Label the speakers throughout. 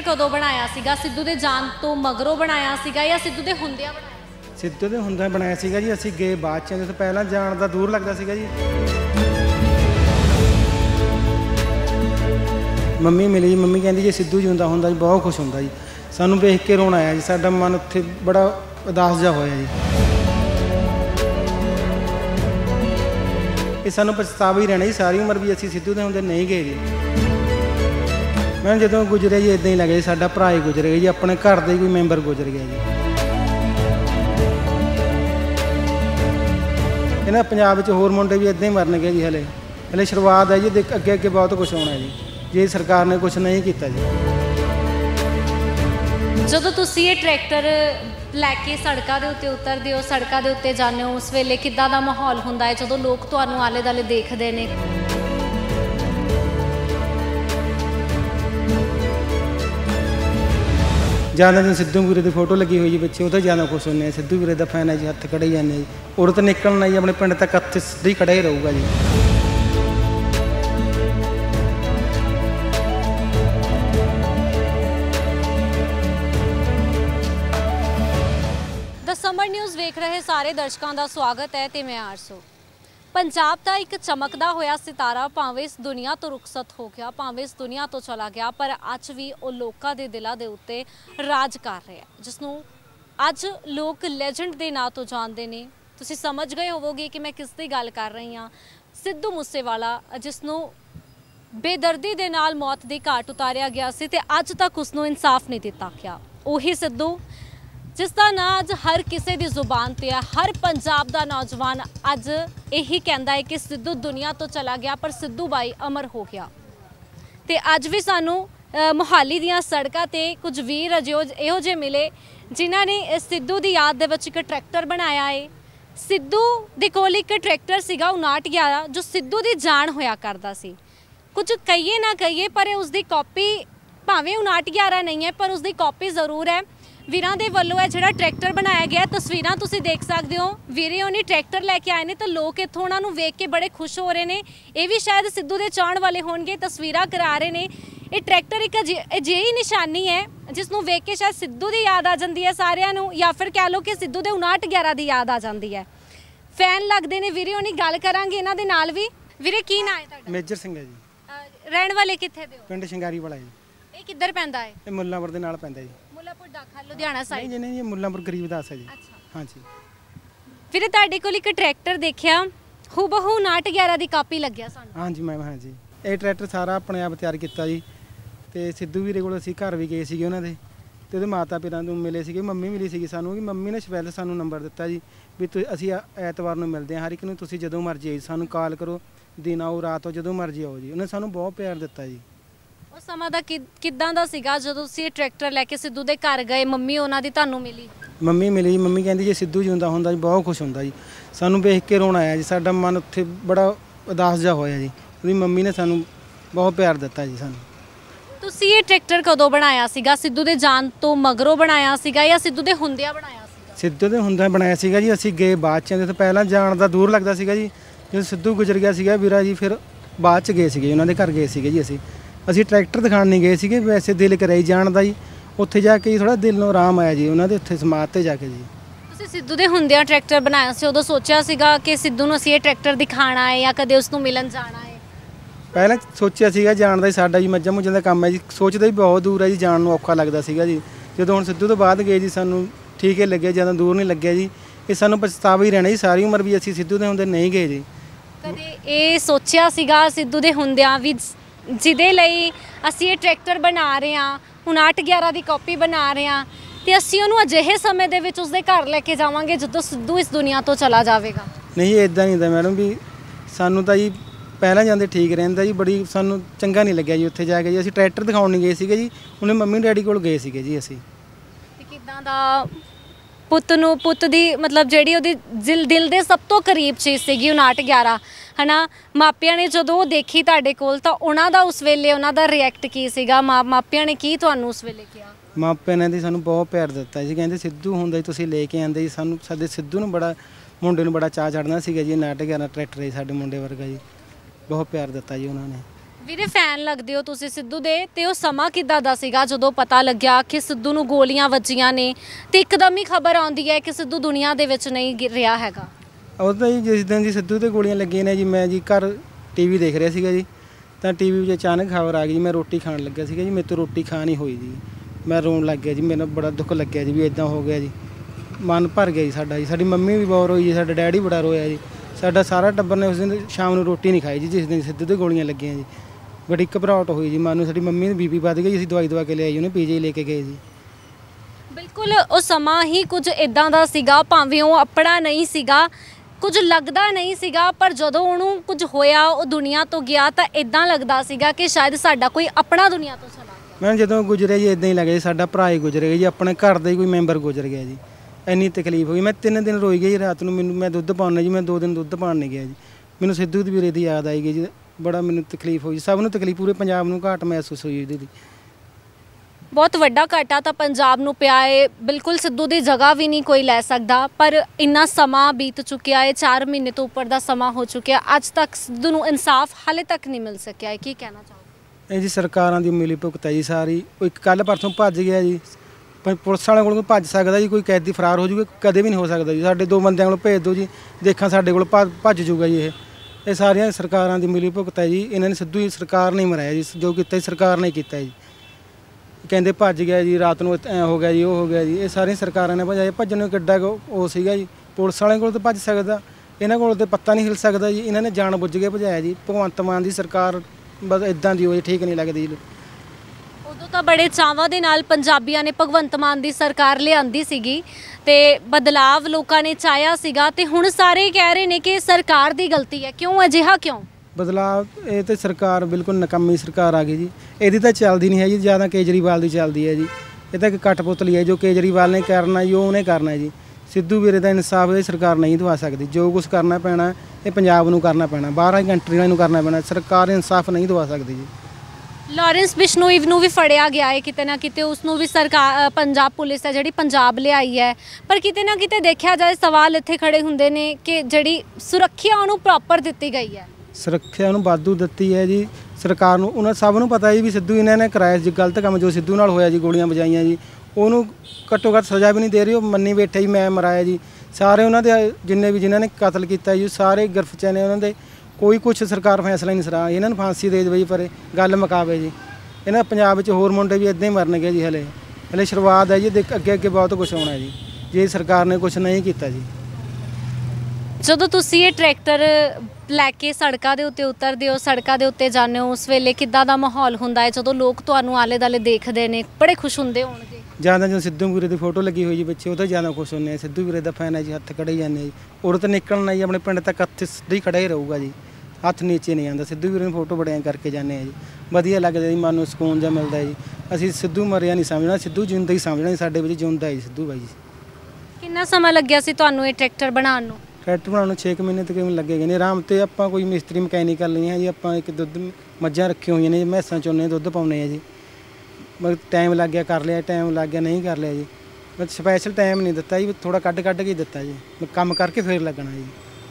Speaker 1: कदों बनाया सीगा? सिद्धू दे जान तो मगरों बनाया सीगा या सिद्धू दे हुंदियां बनाया?
Speaker 2: सिद्धू ਦੇ ਹੁੰਦਾ ਬਣਾਇਆ ਸੀਗਾ ਜੀ। ਅਸੀਂ ਗਏ ਬਾਅਦ ਚ, ਤੋਂ ਪਹਿਲਾਂ ਜਾਣ ਦਾ ਦੂਰ ਲੱਗਦਾ ਸੀਗਾ ਜੀ। ਮੰਮੀ ਮਿਲੀ ਜੀ, ਮੰਮੀ ਕਹਿੰਦੀ ਜੇ ਸਿੱਧੂ ਜਿਉਂਦਾ ਹੁੰਦਾ ਜੀ ਬਹੁਤ ਖੁਸ਼ ਹੁੰਦਾ ਜੀ। ਸਾਨੂੰ ਵੇਖ ਕੇ ਰੋਣਾ ਆਇਆ ਜੀ, ਸਾਡਾ ਮਨ ਉੱਥੇ ਬੜਾ ਉਦਾਸ ਜਿਹਾ ਹੋਇਆ ਜੀ। ਇਹ ਸਾਨੂੰ ਪਛਤਾਵਾ ਹੀ ਰਹਿਣਾ ਜੀ ਸਾਰੀ ਉਮਰ ਵੀ ਅਸੀਂ ਸਿੱਧੂ ਦੇ ਹੁੰਦੇ ਨਹੀਂ ਗਏ ਜੀ। ਮੈਂ ਜਦੋਂ ਗੁਜ਼ਰਿਆ ਜੀ ਇੱਦਾਂ ਹੀ ਲੱਗਿਆ ਜੀ ਸਾਡਾ ਭਰਾ ਹੀ ਗੁਜ਼ਰ ਗਿਆ ਜੀ, ਆਪਣੇ ਘਰ ਦਾ ਹੀ ਕੋਈ ਮੈਂਬਰ ਗੁਜ਼ਰ ਗਿਆ ਜੀ। ਇਹਨਾਂ ਪੰਜਾਬ ਵਿੱਚ ਹੋਰ ਮੁੰਡੇ ਵੀ ਇੱਦਾਂ ਹੀ ਮਰਨਗੇ ਜੀ। ਹਲੇ ਸ਼ੁਰੂਆਤ ਹੈ ਜੀ, ਅੱਗੇ ਅੱਗੇ ਬਹੁਤ ਕੁਝ ਹੋਣਾ ਜੀ ਜੇ ਸਰਕਾਰ ਨੇ ਕੁਝ ਨਹੀਂ ਕੀਤਾ ਜੀ।
Speaker 1: ਜਦੋਂ ਤੁਸੀਂ ਇਹ ਟਰੈਕਟਰ ਲੈ ਕੇ ਸੜਕਾਂ ਦੇ ਉੱਤੇ ਉਤਰਦੇ ਹੋ, ਸੜਕਾਂ ਦੇ ਉੱਤੇ ਜਾਂਦੇ ਹੋ, ਉਸ ਵੇਲੇ ਕਿੱਦਾਂ ਦਾ ਮਾਹੌਲ ਹੁੰਦਾ ਹੈ ਜਦੋਂ ਲੋਕ ਤੁਹਾਨੂੰ ਆਲੇ ਦੁਆਲੇ ਦੇਖਦੇ ਨੇ?
Speaker 2: ਜ਼ਿਆਦਾ ਜਿਵੇਂ ਸਿੱਧੂ ਵੀਰੇ ਦੀ ਫੋਟੋ ਲੱਗੀ ਹੋਈ ਜੀ ਬੱਚੇ, ਉਹਦਾ ਜ਼ਿਆਦਾ ਖੁਸ਼ ਹੁੰਦੇ ਆ। ਸਿੱਧੂ ਵੀਰੇ ਦਾ ਫੈਨ ਹੈ ਜੀ, ਹੱਥ ਖੜੇ ਜਾਂਦੇ ਜੀ। ਉਰੇ ਤਾਂ ਨਿਕਲਣਾ ਜੀ, ਆਪਣੇ ਪਿੰਡ ਤੱਕ ਹੱਥ ਸਿੱਧਾ ਹੀ ਖੜਾ ਹੀ ਰਹੂਗਾ ਜੀ।
Speaker 1: ਦ ਸਮਰ ਨਿਊਜ਼ ਵੇਖ ਰਹੇ ਸਾਰੇ ਦਰਸ਼ਕਾਂ ਦਾ ਸਵਾਗਤ ਹੈ ਤੇ ਮੈਂ ਆਰਸੂ। ਪੰਜਾਬ ਦਾ ਇੱਕ ਚਮਕਦਾ ਹੋਇਆ ਸਿਤਾਰਾ ਭਾਵੇਂ ਇਸ ਦੁਨੀਆ ਤੋਂ ਰੁਖਸਤ ਹੋ ਗਿਆ, ਭਾਵੇਂ ਇਸ ਦੁਨੀਆ ਤੋਂ ਚਲਾ ਗਿਆ, ਪਰ ਅੱਜ ਵੀ ਉਹ ਲੋਕਾਂ ਦੇ ਦਿਲਾਂ ਦੇ ਉੱਤੇ ਰਾਜ ਕਰ ਰਿਹਾ, ਜਿਸ ਨੂੰ ਅੱਜ ਲੋਕ ਲੈਜੈਂਡ ਦੇ ਨਾਂ ਤੋਂ ਜਾਣਦੇ ਨੇ। ਤੁਸੀਂ ਸਮਝ ਗਏ ਹੋਵੋਗੇ ਕਿ ਮੈਂ ਕਿਸ ਦੀ ਗੱਲ ਕਰ ਰਹੀ ਹਾਂ। ਸਿੱਧੂ ਮੂਸੇਵਾਲਾ, ਜਿਸ ਨੂੰ ਬੇਦਰਦੀ ਦੇ ਨਾਲ ਮੌਤ ਦੀ ਘਾਟ ਉਤਾਰਿਆ ਗਿਆ ਸੀ ਤੇ ਅੱਜ ਤੱਕ ਉਸ ਨੂੰ ਇਨਸਾਫ ਨਹੀਂ ਦਿੱਤਾ ਗਿਆ। ਉਹੀ ਸਿੱਧੂ ਜਿਸ ਦਾ ਨਾਂ ਅੱਜ ਹਰ ਕਿਸੇ ਦੀ ਜ਼ੁਬਾਨ ਤੇ ਹੈ। ਹਰ ਪੰਜਾਬ ਦਾ ਨੌਜਵਾਨ ਅੱਜ ਇਹੀ ਕਹਿੰਦਾ ਹੈ ਕਿ ਸਿੱਧੂ ਦੁਨੀਆ ਤੋਂ ਚਲਾ ਗਿਆ ਪਰ ਸਿੱਧੂ ਬਾਈ ਅਮਰ ਹੋ ਗਿਆ। ਤੇ ਅੱਜ ਵੀ ਸਾਨੂੰ ਮੁਹਾਲੀ ਦੀਆਂ ਸੜਕਾਂ ਤੇ ਕੁਝ ਵੀਰ ਇਹੋ ਜਿਹੇ ਮਿਲੇ ਜਿਨ੍ਹਾਂ ਨੇ ਸਿੱਧੂ ਦੀ ਯਾਦ ਦੇ ਵਿੱਚ ਇੱਕ ਟਰੈਕਟਰ ਬਣਾਇਆ ਹੈ। ਸਿੱਧੂ ਦੇ ਕੋਲ ਇੱਕ ਟਰੈਕਟਰ ਸੀਗਾ 5911 ਜੋ ਸਿੱਧੂ ਦੀ ਜਾਨ ਹੋਇਆ ਕਰਦਾ ਸੀ। ਕੁਝ ਕਹੀਏ ਨਾ ਕਹੀਏ ਪਰ ਉਸ ਦੀ ਕਾਪੀ ਭਾਵੇਂ 5911 ਨਹੀਂ ਹੈ ਪਰ ਉਸ ਦੀ ਕਾਪੀ ਜ਼ਰੂਰ ਹੈ। ਵੀਰਾਂ ਦੇ ਵੱਲੋਂ ਇਹ ਜਿਹੜਾ ਟਰੈਕਟਰ ਬਣਾਇਆ ਗਿਆ, ਤਸਵੀਰਾਂ ਤੁਸੀਂ ਦੇਖ ਸਕਦੇ ਹੋ। ਵੀਰੇ ਉਹਨੇ ਟਰੈਕਟਰ ਲੈ ਕੇ ਆਏ ਨੇ ਤਾਂ ਲੋਕ ਇੱਥੋਂ ਉਹਨਾਂ ਨੂੰ ਵੇਖ ਕੇ ਬੜੇ ਖੁਸ਼ ਹੋ ਰਹੇ ਨੇ। ਇਹ ਵੀ ਸ਼ਾਇਦ ਸਿੱਧੂ ਦੇ ਚਾਹਣ ਵਾਲੇ ਹੋਣਗੇ, ਤਸਵੀਰਾਂ ਕਰਾ ਰਹੇ ਨੇ। ਇਹ ਟਰੈਕਟਰ ਇੱਕ ਅਜਿਹੀ ਨਿਸ਼ਾਨੀ ਹੈ ਜਿਸ ਨੂੰ ਵੇਖ ਕੇ ਸ਼ਾਇਦ ਸਿੱਧੂ ਦੀ ਯਾਦ ਆ ਜਾਂਦੀ ਹੈ ਸਾਰਿਆਂ ਨੂੰ, ਜਾਂ ਫਿਰ ਕਹਿ ਲਓ ਕਿ ਸਿੱਧੂ ਦੇ 5911 ਦੀ ਯਾਦ ਆ ਜਾਂਦੀ ਹੈ। ਫੈਨ ਲੱਗਦੇ ਨੇ ਵੀਰੇ ਉਹਨੀ। ਗੱਲ ਕਰਾਂਗੇ ਇਹਨਾਂ ਦੇ ਨਾਲ ਵੀ। ਵੀਰੇ ਕੀ ਨਾਂ ਹੈ ਤੁਹਾਡਾ?
Speaker 2: ਮੇਜਰ ਸਿੰਘ ਹੈ ਜੀ।
Speaker 1: ਰਹਿਣ ਵਾਲੇ ਕਿੱਥੇ ਦੇ ਹੋ?
Speaker 2: ਪਿੰਡ ਸ਼ਿੰਗਾਰੀ ਵਾਲਾ ਜੀ।
Speaker 1: ਇਹ ਕਿੱਧਰ ਪੈਂਦਾ ਹੈ?
Speaker 2: ਇਹ ਮੁੱਲਾਂਪੁਰ ਦੇ ਨਾਲ ਪੈਂਦਾ ਜੀ।
Speaker 1: ਮੁੱਲਾਂਪੁਰ ਦਾਖਲ ਲੁਧਿਆਣਾ ਸਾਈਡ?
Speaker 2: ਨਹੀਂ ਨਹੀਂ, ਇਹ ਮੁੱਲਾਂਪੁਰ ਗਰੀਬਦਾਸ ਹੈ ਜੀ।
Speaker 1: ਅੱਛਾ,
Speaker 2: ਹਾਂਜੀ।
Speaker 1: ਵੀਰੇ ਤੁਹਾਡੇ ਕੋਲ ਇੱਕ ਟਰੈਕਟਰ ਦੇਖਿਆ, ਹੂਬਹੂ 5911 ਦੀ ਕਾਪੀ ਲੱਗਿਆ ਸਾਨੂੰ।
Speaker 2: ਹਾਂਜੀ ਮੈਮ, ਹਾਂਜੀ। ਇਹ ਟਰੈਕਟਰ ਸਾਰਾ ਆਪਣੇ ਆਪ ਤਿਆਰ ਕੀਤਾ ਜੀ। ਤੇ ਸਿੱਧੂ ਵੀਰੇ ਕੋਲ ਅਸੀਂ ਘਰ ਵੀ ਗਏ ਸੀਗੇ ਉਹਨਾਂ ਦੇ, ਤੇ ਉਹਦੇ ਮਾਤਾ ਪਿਤਾ ਨੂੰ ਮਿਲੇ ਸੀਗੇ। ਮੰਮੀ ਮਿਲੀ ਸੀਗੀ ਸਾਨੂੰ, ਕਿ ਮੰਮੀ ਨੇ ਸਪੈਸ਼ਲ ਸਾਨੂੰ ਨੰਬਰ ਦਿੱਤਾ ਜੀ ਵੀ ਅਸੀਂ ਐਤਵਾਰ ਨੂੰ ਮਿਲਦੇ ਹਾਂ, ਹਰ ਇੱਕ ਨੂੰ ਤੁਸੀਂ ਜਦੋਂ ਮਰਜ਼ੀ ਆਈ ਸਾਨੂੰ ਕਾਲ ਕਰੋ, ਦਿਨ ਆਓ ਰਾਤ ਆਓ, ਜਦੋਂ ਮਰਜ਼ੀ ਆਓ ਜੀ। ਉਹਨੇ ਸਾਨੂੰ ਬਹੁਤ ਪਿਆਰ ਦਿੱਤਾ ਜੀ। ਉਹ
Speaker 1: ਸਮਾਂ ਦਾ ਕਿੱਦਾਂ ਦਾ ਸੀਗਾ ਜਦੋਂ ਤੁਸੀਂ ਇਹ ਟਰੈਕਟਰ ਲੈ ਕੇ ਸਿੱਧੂ ਦੇ ਘਰ ਗਏ? ਮੰਮੀ ਉਹਨਾਂ ਦੀ ਤੁਹਾਨੂੰ ਮਿਲੀ?
Speaker 2: ਮੰਮੀ ਮਿਲੀ। ਮੰਮੀ ਕਹਿੰਦੀ ਜੇ ਸਿੱਧੂ ਜਿਉਂਦਾ ਹੁੰਦਾ ਜੀ ਬਹੁਤ ਖੁਸ਼ ਹੁੰਦਾ ਜੀ। ਸਾਨੂੰ ਵੇਖ ਕੇ ਰੋਣਾ ਆਇਆ ਜੀ, ਸਾਡਾ ਮਨ ਉੱਥੇ ਬੜਾ ਉਦਾਸ ਜਿਹਾ ਹੋਇਆ ਜੀ। ਉਹਦੀ ਮੰਮੀ ਨੇ ਸਾਨੂੰ ਬਹੁਤ ਪਿਆਰ ਦਿੱਤਾ ਜੀ। ਸਾਨੂੰ
Speaker 1: ਤੁਸੀਂ ਇਹ ਟਰੈਕਟਰ ਕਦੋਂ ਬਣਾਇਆ ਸੀਗਾ? ਸਿੱਧੂ ਦੇ ਜਾਨ ਤੋਂ ਮਗਰੋਂ ਬਣਾਇਆ ਸੀਗਾ ਜਾਂ ਸਿੱਧੂ ਦੇ ਹੁੰਦਿਆਂ ਬਣਾਇਆ ਸੀਗਾ?
Speaker 2: ਸਿੱਧੂ ਦੇ ਹੁੰਦਿਆਂ ਬਣਾਇਆ ਸੀਗਾ ਜੀ। ਅਸੀਂ ਗਏ ਬਾਅਦ ਚ, ਤੋਂ ਪਹਿਲਾਂ ਜਾਣ ਦਾ ਦੂਰ ਲੱਗਦਾ ਸੀਗਾ ਜੀ। ਜਦੋਂ ਸਿੱਧੂ ਗੁਜ਼ਰ ਗਿਆ ਸੀਗਾ ਵੀਰਾ ਜੀ, ਫਿਰ ਬਾਅਦ ਚ ਗਏ ਸੀਗੇ, ਉਹਨਾਂ ਦੇ ਘਰ ਗਏ ਸੀਗੇ ਜੀ। ਅਸੀਂ ਟਰੈਕਟਰ ਦਿਖਾਣ ਨਹੀਂ ਗਏ ਸੀਗੇ, ਵੈਸੇ ਦਿਲ ਕਰਿਆ ਹੀ ਜਾਣ ਦਾ ਜੀ। ਉੱਥੇ ਜਾ ਕੇ ਥੋੜਾ ਦਿਲ ਨੂੰ ਆਰਾਮ ਆਇਆ ਜੀ, ਉਹਨਾਂ ਦੇ ਉੱਥੇ ਸਮਾਧ ਤੇ ਜਾ ਕੇ ਜੀ।
Speaker 1: ਤੁਸੀਂ ਸਿੱਧੂ ਦੇ ਹੁੰਦਿਆਂ ਟਰੈਕਟਰ ਬਣਾਇਆ ਸੀ, ਉਦੋਂ ਸੋਚਿਆ ਸੀਗਾ ਕਿ ਸਿੱਧੂ ਨੂੰ ਅਸੀਂ ਇਹ ਟਰੈਕਟਰ ਦਿਖਾਣਾ ਹੈ ਜਾਂ ਕਦੇ ਉਸ ਨੂੰ ਮਿਲਣ ਜਾਣਾ ਹੈ?
Speaker 2: ਪਹਿਲਾਂ ਸੋਚਿਆ ਸੀਗਾ ਜਾਣ ਦਾ ਹੀ, ਸਾਡਾ ਜੀ ਮੱਝਾਂ ਮੁੱਝਾਂ ਦਾ ਕੰਮ ਹੈ ਜੀ। ਸੋਚਦਾ ਹੀ ਬਹੁਤ ਦੂਰ ਹੈ ਜੀ, ਜਾਣ ਨੂੰ ਔਖਾ ਲੱਗਦਾ ਸੀਗਾ ਜੀ। ਜਦੋਂ ਹੁਣ ਸਿੱਧੂ ਤੋਂ ਬਾਅਦ ਗਏ ਜੀ, ਸਾਨੂੰ ਠੀਕ ਹੀ ਲੱਗਿਆ, ਜ਼ਿਆਦਾ ਦੂਰ ਨਹੀਂ ਲੱਗਿਆ ਜੀ। ਇਹ ਸਾਨੂੰ ਪਛਤਾਵਾ ਹੀ ਰਹਿਣਾ ਜੀ ਸਾਰੀ ਉਮਰ ਵੀ ਅਸੀਂ ਸਿੱਧੂ ਦੇ ਹੁੰਦੇ ਨਹੀਂ ਗਏ ਜੀ।
Speaker 1: ਕਦੇ ਇਹ ਸੋਚਿਆ ਸੀਗਾ ਸਿੱਧੂ ਦੇ ਹੁੰਦਿਆਂ ਵੀ ਜਿਹਦੇ ਲਈ ਅਸੀਂ ਇਹ ਟਰੈਕਟਰ ਬਣਾ ਰਹੇ ਹਾਂ, 5911 ਦੀ ਕਾਪੀ ਬਣਾ ਰਹੇ ਹਾਂ, ਤੇ ਅਸੀਂ ਉਹਨੂੰ ਅਜਿਹੇ ਸਮੇਂ ਦੇ ਵਿੱਚ ਉਸਦੇ ਘਰ ਲੈ ਕੇ ਜਾਵਾਂਗੇ ਜਦੋਂ ਸਿੱਧੂ ਇਸ ਦੁਨੀਆ ਤੋਂ ਚਲਾ ਜਾਵੇਗਾ?
Speaker 2: ਨਹੀਂ, ਇੱਦਾਂ ਨਹੀਂ ਹੁੰਦਾ ਮੈਡਮ ਵੀ। ਸਾਨੂੰ ਤਾਂ ਜੀ ਪਹਿਲਾਂ ਜਾਂਦੇ ਠੀਕ ਰਹਿੰਦਾ ਜੀ, ਬੜੀ ਸਾਨੂੰ ਚੰਗਾ ਨਹੀਂ ਲੱਗਿਆ ਜੀ ਉੱਥੇ ਜਾ ਕੇ ਜੀ। ਅਸੀਂ ਟਰੈਕਟਰ ਦਿਖਾਉਣ ਨਹੀਂ ਗਏ ਸੀਗੇ ਜੀ, ਉਹਨੇ ਮੰਮੀ ਡੈਡੀ ਕੋਲ ਗਏ ਸੀਗੇ ਜੀ ਅਸੀਂ।
Speaker 1: ਤੇ ਕਿੱਦਾਂ ਦਾ ਪੁੱਤ ਦੀ ਮਤਲਬ ਜਿਹੜੀ ਉਹਦੀ ਦਿਲ ਦੇ ਸਭ ਤੋਂ ਕਰੀਬ ਚੀਜ਼ ਸੀਗੀ 5911 ਹੈ ਨਾ। ਮਾਪਿਆਂ ਨੇ ਜਦੋਂ ਉਹ ਦੇਖੀ ਤੁਹਾਡੇ ਕੋਲ ਤਾਂ ਉਹਨਾਂ ਦਾ ਉਸ ਵੇਲੇ ਉਹਨਾਂ ਦਾ ਰਿਐਕਟ ਕੀ ਸੀਗਾ? ਮਾਪਿਆਂ ਨੇ ਕੀ ਤੁਹਾਨੂੰ ਉਸ ਵੇਲੇ ਕਿਹਾ?
Speaker 2: ਮਾਪਿਆਂ ਨੇ ਸਾਨੂੰ ਬਹੁਤ ਪਿਆਰ ਦਿੱਤਾ ਜੀ। ਕਹਿੰਦੇ ਸਿੱਧੂ ਹੁੰਦਾ ਜੀ ਤੁਸੀਂ ਲੈ ਕੇ ਆਂਦੇ ਜੀ ਸਾਨੂੰ। ਸਾਡੇ ਸਿੱਧੂ ਨੂੰ ਬੜਾ, ਮੁੰਡੇ ਨੂੰ ਬੜਾ ਚਾਅ ਚੜ੍ਹਨਾ ਸੀਗਾ ਜੀ। 5911 ਟਰੈਕਟਰ ਹੈ ਸਾਡੇ ਮੁੰਡੇ ਵਰਗਾ ਜੀ। ਬਹੁਤ ਪਿਆਰ ਦਿੱਤਾ ਜੀ ਉਹਨਾਂ ਨੇ।
Speaker 1: ਵੀਰੇ ਫੈਨ ਲੱਗਦੇ ਹੋ ਤੁਸੀਂ ਸਿੱਧੂ ਦੇ, ਤੇ ਉਹ ਸਮਾਂ ਕਿੱਦਾਂ ਦਾ ਸੀਗਾ ਜਦੋਂ ਪਤਾ ਲੱਗਿਆ ਕਿ ਸਿੱਧੂ ਨੂੰ ਗੋਲੀਆਂ ਵੱਜੀਆਂ ਨੇ ਤੇ ਇੱਕਦਮ ਹੀ ਖਬਰ ਆਉਂਦੀ ਹੈ ਕਿ ਸਿੱਧੂ ਦੁਨੀਆ ਦੇ ਵਿੱਚ ਨਹੀਂ ਰਿਹਾ ਹੈਗਾ?
Speaker 2: ਉਹ ਤਾਂ ਜੀ ਜਿਸ ਦਿਨ ਜੀ ਸਿੱਧੂ ਤੇ ਗੋਲੀਆਂ ਲੱਗੀਆਂ ਨੇ ਜੀ, ਮੈਂ ਜੀ ਘਰ ਟੀਵੀ ਦੇਖ ਰਿਹਾ ਸੀਗਾ ਜੀ, ਤਾਂ ਟੀਵੀ ਵਿੱਚ ਅਚਾਨਕ ਖਬਰ ਆ ਗਈ ਜੀ। ਮੈਂ ਰੋਟੀ ਖਾਣ ਲੱਗਿਆ ਸੀਗਾ ਜੀ, ਮੇਰੇ ਤੋਂ ਰੋਟੀ ਖਾ ਨਹੀਂ ਹੋਈ ਜੀ, ਮੈਂ ਰੋਣ ਲੱਗ ਗਿਆ ਜੀ। ਮੈਨੂੰ ਬੜਾ ਦੁੱਖ ਲੱਗਿਆ ਜੀ ਵੀ ਇਦਾਂ ਹੋ ਗਿਆ ਜੀ, ਮਨ ਭਰ ਗਿਆ ਜੀ ਸਾਡਾ ਜੀ। ਸਾਡੀ ਮੰਮੀ ਵੀ ਬਹੁਤ ਰੋਈ ਜੀ, ਸਾਡਾ ਡੈਡੀ ਬੜਾ ਰੋਇਆ ਜੀ, ਸਾਡਾ ਸਾਰਾ ਟੱਬਰ ਨੇ ਉਸ ਦਿਨ ਸ਼ਾਮ ਨੂੰ ਰੋਟੀ ਨਹੀਂ ਖਾਈ ਜੀ ਜਿਸ ਦਿਨ ਸਿੱਧੂ ਤੇ ਗੋਲੀਆਂ ਲੱਗੀਆਂ ਜੀ। ਬੜੀ ਘਬਰਾਹਟ ਹੋਈ ਜੀ ਮਨ ਨੂੰ, ਸਾਡੀ ਮੰਮੀ ਦੀ ਬੀਪੀ ਵੱਧ ਗਈ, ਅਸੀਂ ਦਵਾਈ ਦਵਾ ਕੇ ਲਿਆਈ, ਉਹਨੇ ਪੀਜੀ ਲੈ ਕੇ ਗਏ ਜੀ।
Speaker 1: ਬਿਲਕੁਲ ਉਹ ਸਮਾਂ ਹੀ ਕੁਝ ਇਦਾਂ ਦਾ ਸੀਗਾ, ਭਾਵੇਂ ਉਹ ਆਪਣਾ ਨਹੀਂ ਸੀਗਾ, ਕੁਝ ਲੱਗਦਾ ਨਹੀਂ ਸੀਗਾ, ਪਰ ਜਦੋਂ ਉਹਨੂੰ ਕੁਝ ਹੋਇਆ, ਉਹ ਦੁਨੀਆ ਤੋਂ ਗਿਆ, ਤਾਂ ਇਦਾਂ ਲੱਗਦਾ ਸੀਗਾ ਕਿ ਸ਼ਾਇਦ ਸਾਡਾ ਕੋਈ ਆਪਣਾ ਦੁਨੀਆ ਤੋਂ ਚਲਾ ਗਿਆ।
Speaker 2: ਮੈਂ ਜਦੋਂ ਗੁਜ਼ਰਿਆ ਜੀ ਇਦਾਂ ਹੀ ਲੱਗਿਆ ਜੀ, ਸਾਡਾ ਭਰਾ ਹੀ ਗੁਜ਼ਰ ਗਿਆ ਜੀ, ਆਪਣੇ ਘਰ ਦਾ ਹੀ ਕੋਈ ਮੈਂਬਰ ਗੁਜ਼ਰ ਗਿਆ ਜੀ। ਇੰਨੀ ਤਕਲੀਫ ਹੋਈ, ਮੈਂ 3 ਦਿਨ ਰੋਈ ਗਈ ਜੀ ਰਾਤ ਨੂੰ। ਮੈਂ ਦੁੱਧ ਪਾਉਣਾ ਜੀ, ਮੈਂ 2 ਦਿਨ ਦੁੱਧ ਪਾਉਣ ਨਹੀਂ ਗਿਆ ਜੀ। ਮੈਨੂੰ ਸਿੱਧੂ ਦੀ ਵੀਰੇ ਦੀ ਯਾਦ ਆਈ ਗਈ ਜੀ, ਬੜਾ ਮੈਨੂੰ ਤਕਲੀਫ ਹੋਈ, ਸਭ ਨੂੰ ਤਕਲੀਫ, ਪੂਰੇ ਪੰਜਾਬ ਨੂੰ ਘਾਟ ਮਹਿਸੂਸ ਹੋਈ ਇਹਦੀ।
Speaker 1: ਬਹੁਤ ਵੱਡਾ ਘਾਟਾ ਤਾਂ ਪੰਜਾਬ ਨੂੰ ਪਿਆ ਹੈ, ਬਿਲਕੁਲ ਸਿੱਧੂ ਦੀ ਜਗ੍ਹਾ ਵੀ ਨਹੀਂ ਕੋਈ ਲੈ ਸਕਦਾ, ਪਰ ਇੰਨਾ ਸਮਾਂ ਬੀਤ ਚੁੱਕਿਆ ਹੈ, 4 ਮਹੀਨੇ ਤੋਂ ਉੱਪਰ ਦਾ ਸਮਾਂ ਹੋ ਚੁੱਕਿਆ, ਅੱਜ ਤੱਕ ਸਿੱਧੂ ਨੂੰ ਇਨਸਾਫ ਹਾਲੇ ਤੱਕ ਨਹੀਂ ਮਿਲ ਸਕਿਆ ਹੈ। ਕੀ ਕਹਿਣਾ ਚਾਹੋਗੇ?
Speaker 2: ਇਹ ਜੀ ਸਰਕਾਰਾਂ ਦੀ ਮਿਲੀ ਭੁਗਤ ਹੈ ਜੀ ਸਾਰੀ। ਉਹ ਇੱਕ ਕੱਲ ਪਰਸੋਂ ਭੱਜ ਗਿਆ ਜੀ, ਪੁਲਿਸ ਵਾਲਿਆਂ ਕੋਲ ਕੋਈ ਭੱਜ ਸਕਦਾ ਜੀ, ਕੋਈ ਕੈਦੀ ਫਰਾਰ ਹੋ ਜੂਗਾ? ਕਦੇ ਵੀ ਨਹੀਂ ਹੋ ਸਕਦਾ ਜੀ। ਸਾਡੇ 2 ਬੰਦਿਆਂ ਕੋਲ ਭੇਜ ਦਿਓ ਜੀ, ਦੇਖਾਂ ਸਾਡੇ ਕੋਲ ਭੱਜ ਜੂਗਾ ਜੀ। ਇਹ ਸਾਰੀਆਂ ਸਰਕਾਰਾਂ ਦੀ ਮਿਲੀ ਭੁਗਤ ਹੈ ਜੀ। ਇਹਨਾਂ ਨੇ ਸਿੱਧੂ ਹੀ ਸਰਕਾਰ ਨਹੀਂ ਮਰਾਇਆ ਜੀ, ਜੋ ਕੀਤਾ ਜੀ ਸਰਕਾਰ ਨੇ ਕੀਤਾ ਜੀ। ਕਹਿੰਦੇ ਭੱਜ ਗਿਆ ਜੀ, ਰਾਤ ਨੂੰ ਐਂ ਹੋ ਗਿਆ ਜੀ, ਉਹ ਹੋ ਗਿਆ ਜੀ। ਇਹ ਸਾਰੀਆਂ ਸਰਕਾਰਾਂ ਨੇ ਭਜਾਇਆ। ਭੱਜਣ ਨੂੰ ਕਿੱਡਾ ਉਹ ਸੀਗਾ ਜੀ, ਪੁਲਿਸ ਵਾਲਿਆਂ ਕੋਲ ਤਾਂ ਭੱਜ ਸਕਦਾ, ਇਹਨਾਂ ਕੋਲ ਤਾਂ ਪੱਤਾ ਨਹੀਂ ਹਿਲ ਸਕਦਾ ਜੀ। ਇਹਨਾਂ ਨੇ ਜਾਣ ਬੁੱਝ ਕੇ ਭਜਾਇਆ ਜੀ। ਭਗਵੰਤ ਮਾਨ ਦੀ ਸਰਕਾਰ ਬਸ ਇਦਾਂ ਦੀ ਹੋਈ, ਠੀਕ ਨਹੀਂ ਲੱਗਦੀ ਜੀ।
Speaker 1: ਉਦੋਂ ਤਾਂ ਬੜੇ ਚਾਵਾਂ ਦੇ ਨਾਲ ਪੰਜਾਬੀਆਂ ਨੇ ਭਗਵੰਤ ਮਾਨ ਦੀ ਸਰਕਾਰ ਲਿਆਂਦੀ ਸੀਗੀ ਤੇ ਬਦਲਾਵ ਲੋਕਾਂ ਨੇ ਚਾਹਿਆ ਸੀਗਾ, ਤੇ ਹੁਣ ਸਾਰੇ ਕਹਿ ਰਹੇ ਨੇ ਕਿ ਸਰਕਾਰ ਦੀ ਗਲਤੀ ਹੈ। ਕਿਉਂ ਅਜਿਹਾ ਕਿਉਂ?
Speaker 2: ਬਦਲਾਵ ਇਹ ਤਾਂ ਸਰਕਾਰ ਬਿਲਕੁਲ ਨਕੰਮੀ ਸਰਕਾਰ ਆ ਗਈ ਜੀ। ਇਹਦੀ ਤਾਂ ਚੱਲਦੀ ਨਹੀਂ ਹੈ ਜੀ, ਜ਼ਿਆਦਾ ਕੇਜਰੀਵਾਲ ਦੀ ਚੱਲਦੀ ਹੈ ਜੀ। ਇਹ ਤਾਂ ਇੱਕ ਕਠਪੁਤਲੀ ਹੈ, ਜੋ ਕੇਜਰੀਵਾਲ ਨੇ ਕਰਨਾ ਜੀ ਉਹ ਉਹਨੇ ਕਰਨਾ ਜੀ। ਸਿੱਧੂ ਵੀਰੇ ਦਾ ਇਨਸਾਫ ਇਹ ਸਰਕਾਰ ਨਹੀਂ ਦਵਾ ਸਕਦੀ। ਜੋ ਕੁਝ ਕਰਨਾ ਪੈਣਾ ਇਹ ਪੰਜਾਬ ਨੂੰ ਕਰਨਾ ਪੈਣਾ, ਬਾਹਰਾਂ ਕੰਟਰੀਆਂ ਨੂੰ ਕਰਨਾ ਪੈਣਾ। ਸਰਕਾਰ ਇਨਸਾਫ ਨਹੀਂ ਦਵਾ ਸਕਦੀ ਜੀ।
Speaker 1: ਲਾਰੈਂਸ ਬਿਸ਼ਨੋਈ ਨੂੰ ਵੀ ਫੜਿਆ ਗਿਆ ਹੈ ਕਿਤੇ ਨਾ ਕਿਤੇ, ਉਸ ਨੂੰ ਵੀ ਸਰਕਾਰ ਪੰਜਾਬ ਪੁਲਿਸ ਹੈ ਜਿਹੜੀ ਪੰਜਾਬ ਲਿਆਈ ਹੈ, ਪਰ ਕਿਤੇ ਨਾ ਕਿਤੇ ਦੇਖਿਆ ਜਾਏ ਸਵਾਲ ਇੱਥੇ ਖੜੇ ਹੁੰਦੇ ਨੇ ਕਿ ਜਿਹੜੀ ਸੁਰੱਖਿਆ ਉਹਨੂੰ ਪ੍ਰੋਪਰ ਦਿੱਤੀ ਗਈ ਹੈ।
Speaker 2: ਸੁਰੱਖਿਆ ਉਹਨੂੰ ਵਾਧੂ ਦਿੱਤੀ ਹੈ ਜੀ ਸਰਕਾਰ ਨੂੰ। ਉਹਨਾਂ ਸਭ ਨੂੰ ਪਤਾ ਜੀ ਵੀ ਸਿੱਧੂ ਇਹਨਾਂ ਨੇ ਕਰਾਇਆ ਜੀ ਗਲਤ ਕੰਮ, ਜੋ ਸਿੱਧੂ ਨਾਲ ਹੋਇਆ ਜੀ, ਗੋਲੀਆਂ ਵਜਾਈਆਂ ਜੀ। ਉਹਨੂੰ ਘੱਟੋ ਘੱਟ ਸਜ਼ਾ ਵੀ ਨਹੀਂ ਦੇ ਰਹੀ, ਉਹ ਮੰਨੀ ਬੈਠੇ ਜੀ ਮੈਂ ਮਰਾਇਆ ਜੀ। ਸਾਰੇ ਉਹਨਾਂ ਦੇ ਜਿੰਨੇ ਵੀ ਜਿਨ੍ਹਾਂ ਨੇ ਕਤਲ ਕੀਤਾ ਜੀ ਸਾਰੇ ਗ੍ਰਿਫਤ 'ਚ ਨੇ ਉਹਨਾਂ ਦੇ। ਕੋਈ ਕੁਛ ਸਰਕਾਰ ਫੈਸਲਾ ਨਹੀਂ ਸਰਾ, ਇਹਨਾਂ ਨੂੰ ਫਾਂਸੀ ਦੇ ਦੇਵੇ ਜੀ, ਪਰ ਗੱਲ ਮੁਕਾਵੇ ਜੀ। ਇਹਨਾਂ ਪੰਜਾਬ ਵਿੱਚ ਹੋਰ ਮੁੰਡੇ ਵੀ ਇੱਦਾਂ ਹੀ ਮਰਨਗੇ ਜੀ। ਹਲੇ ਸ਼ੁਰੂਆਤ ਹੈ ਜੀ, ਅੱਗੇ ਅੱਗੇ ਬਹੁਤ ਕੁਛ ਹੋਣਾ ਜੀ ਜੇ ਸਰਕਾਰ ਨੇ ਕੁਛ ਨਹੀਂ ਕੀਤਾ ਜੀ।
Speaker 1: ਜਦੋਂ ਤੁਸੀਂ ਇਹ ਟਰੈਕਟਰ ਲੈ ਕੇ ਸੜਕਾਂ ਦੇ ਉੱਤੇ ਉਤਰਦੇ ਹੋ, ਸੜਕਾਂ ਦੇ ਉੱਤੇ ਜਾਂਦੇ ਹੋ, ਉਸ ਵੇਲੇ ਕਿੱਦਾਂ ਦਾ ਮਾਹੌਲ ਹੁੰਦਾ ਹੈ? ਜਦੋਂ ਲੋਕ ਤੁਹਾਨੂੰ ਆਲੇ ਦੁਆਲੇ ਦੇਖਦੇ ਨੇ ਬੜੇ ਖੁਸ਼ ਹੁੰਦੇ ਹੋਣਗੇ।
Speaker 2: ਜ਼ਿਆਦਾ ਜਦੋਂ ਸਿੱਧੂ ਵੀਰੇ ਦੀ ਫੋਟੋ ਲੱਗੀ ਹੋਈ ਜੀ ਬੱਚੇ, ਉਹ ਤਾਂ ਜ਼ਿਆਦਾ ਖੁਸ਼ ਹੁੰਦੇ ਆ। ਸਿੱਧੂ ਵੀਰੇ ਦਾ ਫੈਨ ਹੈ ਜੀ, ਹੱਥ ਖੜੇ ਜਾਂਦੇ ਜੀ। ਉਰੇ ਤਾਂ ਨਿਕਲਣਾ ਜੀ, ਆਪਣੇ ਪਿੰਡ ਤੱਕ ਹੱਥ ਸਿੱਧਾ ਹੀ ਖੜਾ ਹੀ ਰਹੂਗਾ ਜੀ, ਹੱਥ ਨੀਚੇ ਨਹੀਂ ਜਾਂਦਾ। ਸਿੱਧੂ ਵੀਰੇ ਨੂੰ ਫੋਟੋ ਬੜਿਆਂ ਕਰਕੇ ਜਾਂਦੇ ਆ ਜੀ, ਵਧੀਆ ਲੱਗਦਾ ਜੀ, ਮਨ ਨੂੰ ਸਕੂਨ ਜਿਹਾ ਮਿਲਦਾ ਜੀ। ਅਸੀਂ ਸਿੱਧੂ ਮਰਿਆ ਨਹੀਂ ਸਮਝਣਾ, ਸਿੱਧੂ ਜਿਉਂਦਾ ਹੀ ਸਮਝਣਾ। ਸਾਡੇ ਵਿੱਚ ਜਿਉਂਦਾ ਹੈ ਜੀ ਸਿੱਧੂ ਬਾਈ ਜੀ।
Speaker 1: ਕਿੰਨਾ ਸਮਾਂ ਲੱਗਿਆ ਸੀ ਤੁਹਾਨੂੰ ਇਹ ਟਰੈਕਟਰ ਬਣਾਉਣ ਨੂੰ?
Speaker 2: ਟਰੈਕਟਰ ਬਣਾਉਣ ਨੂੰ 6 ਮਹੀਨੇ ਤਕਰੀਬਨ ਲੱਗੇਗੇ ਨੇ ਆਰਾਮ ਤੇ। ਆਪਾਂ ਕੋਈ ਮਿਸਤਰੀ ਮਕੈਨੀਕਲ ਨਹੀਂ ਹੈ ਜੀ, ਆਪਾਂ ਇੱਕ ਦੁੱਧ ਮੱਝਾਂ ਰੱਖੀਆਂ ਹੋਈਆਂ ਨੇ, ਮੈਸਾਂ ਚੋਨੇ ਦੁੱਧ ਪਾਉਂਦੇ ਆ ਜੀ। ਮਤਲਬ ਟਾਈਮ ਲੱਗ ਗਿਆ ਕਰ ਲਿਆ, ਟਾਈਮ ਲੱਗ ਗਿਆ ਨਹੀਂ ਕਰ ਲਿਆ ਜੀ। ਮੈਂ ਸਪੈਸ਼ਲ ਟਾਈਮ ਨਹੀਂ ਦਿੱਤਾ ਜੀ, ਥੋੜਾ ਕੱਢ ਕੇ ਹੀ ਦਿੱਤਾ ਜੀ। ਮੈਂ ਕੰਮ ਕਰਕੇ ਫੇਰ ਲੱਗਣਾ ਜੀ।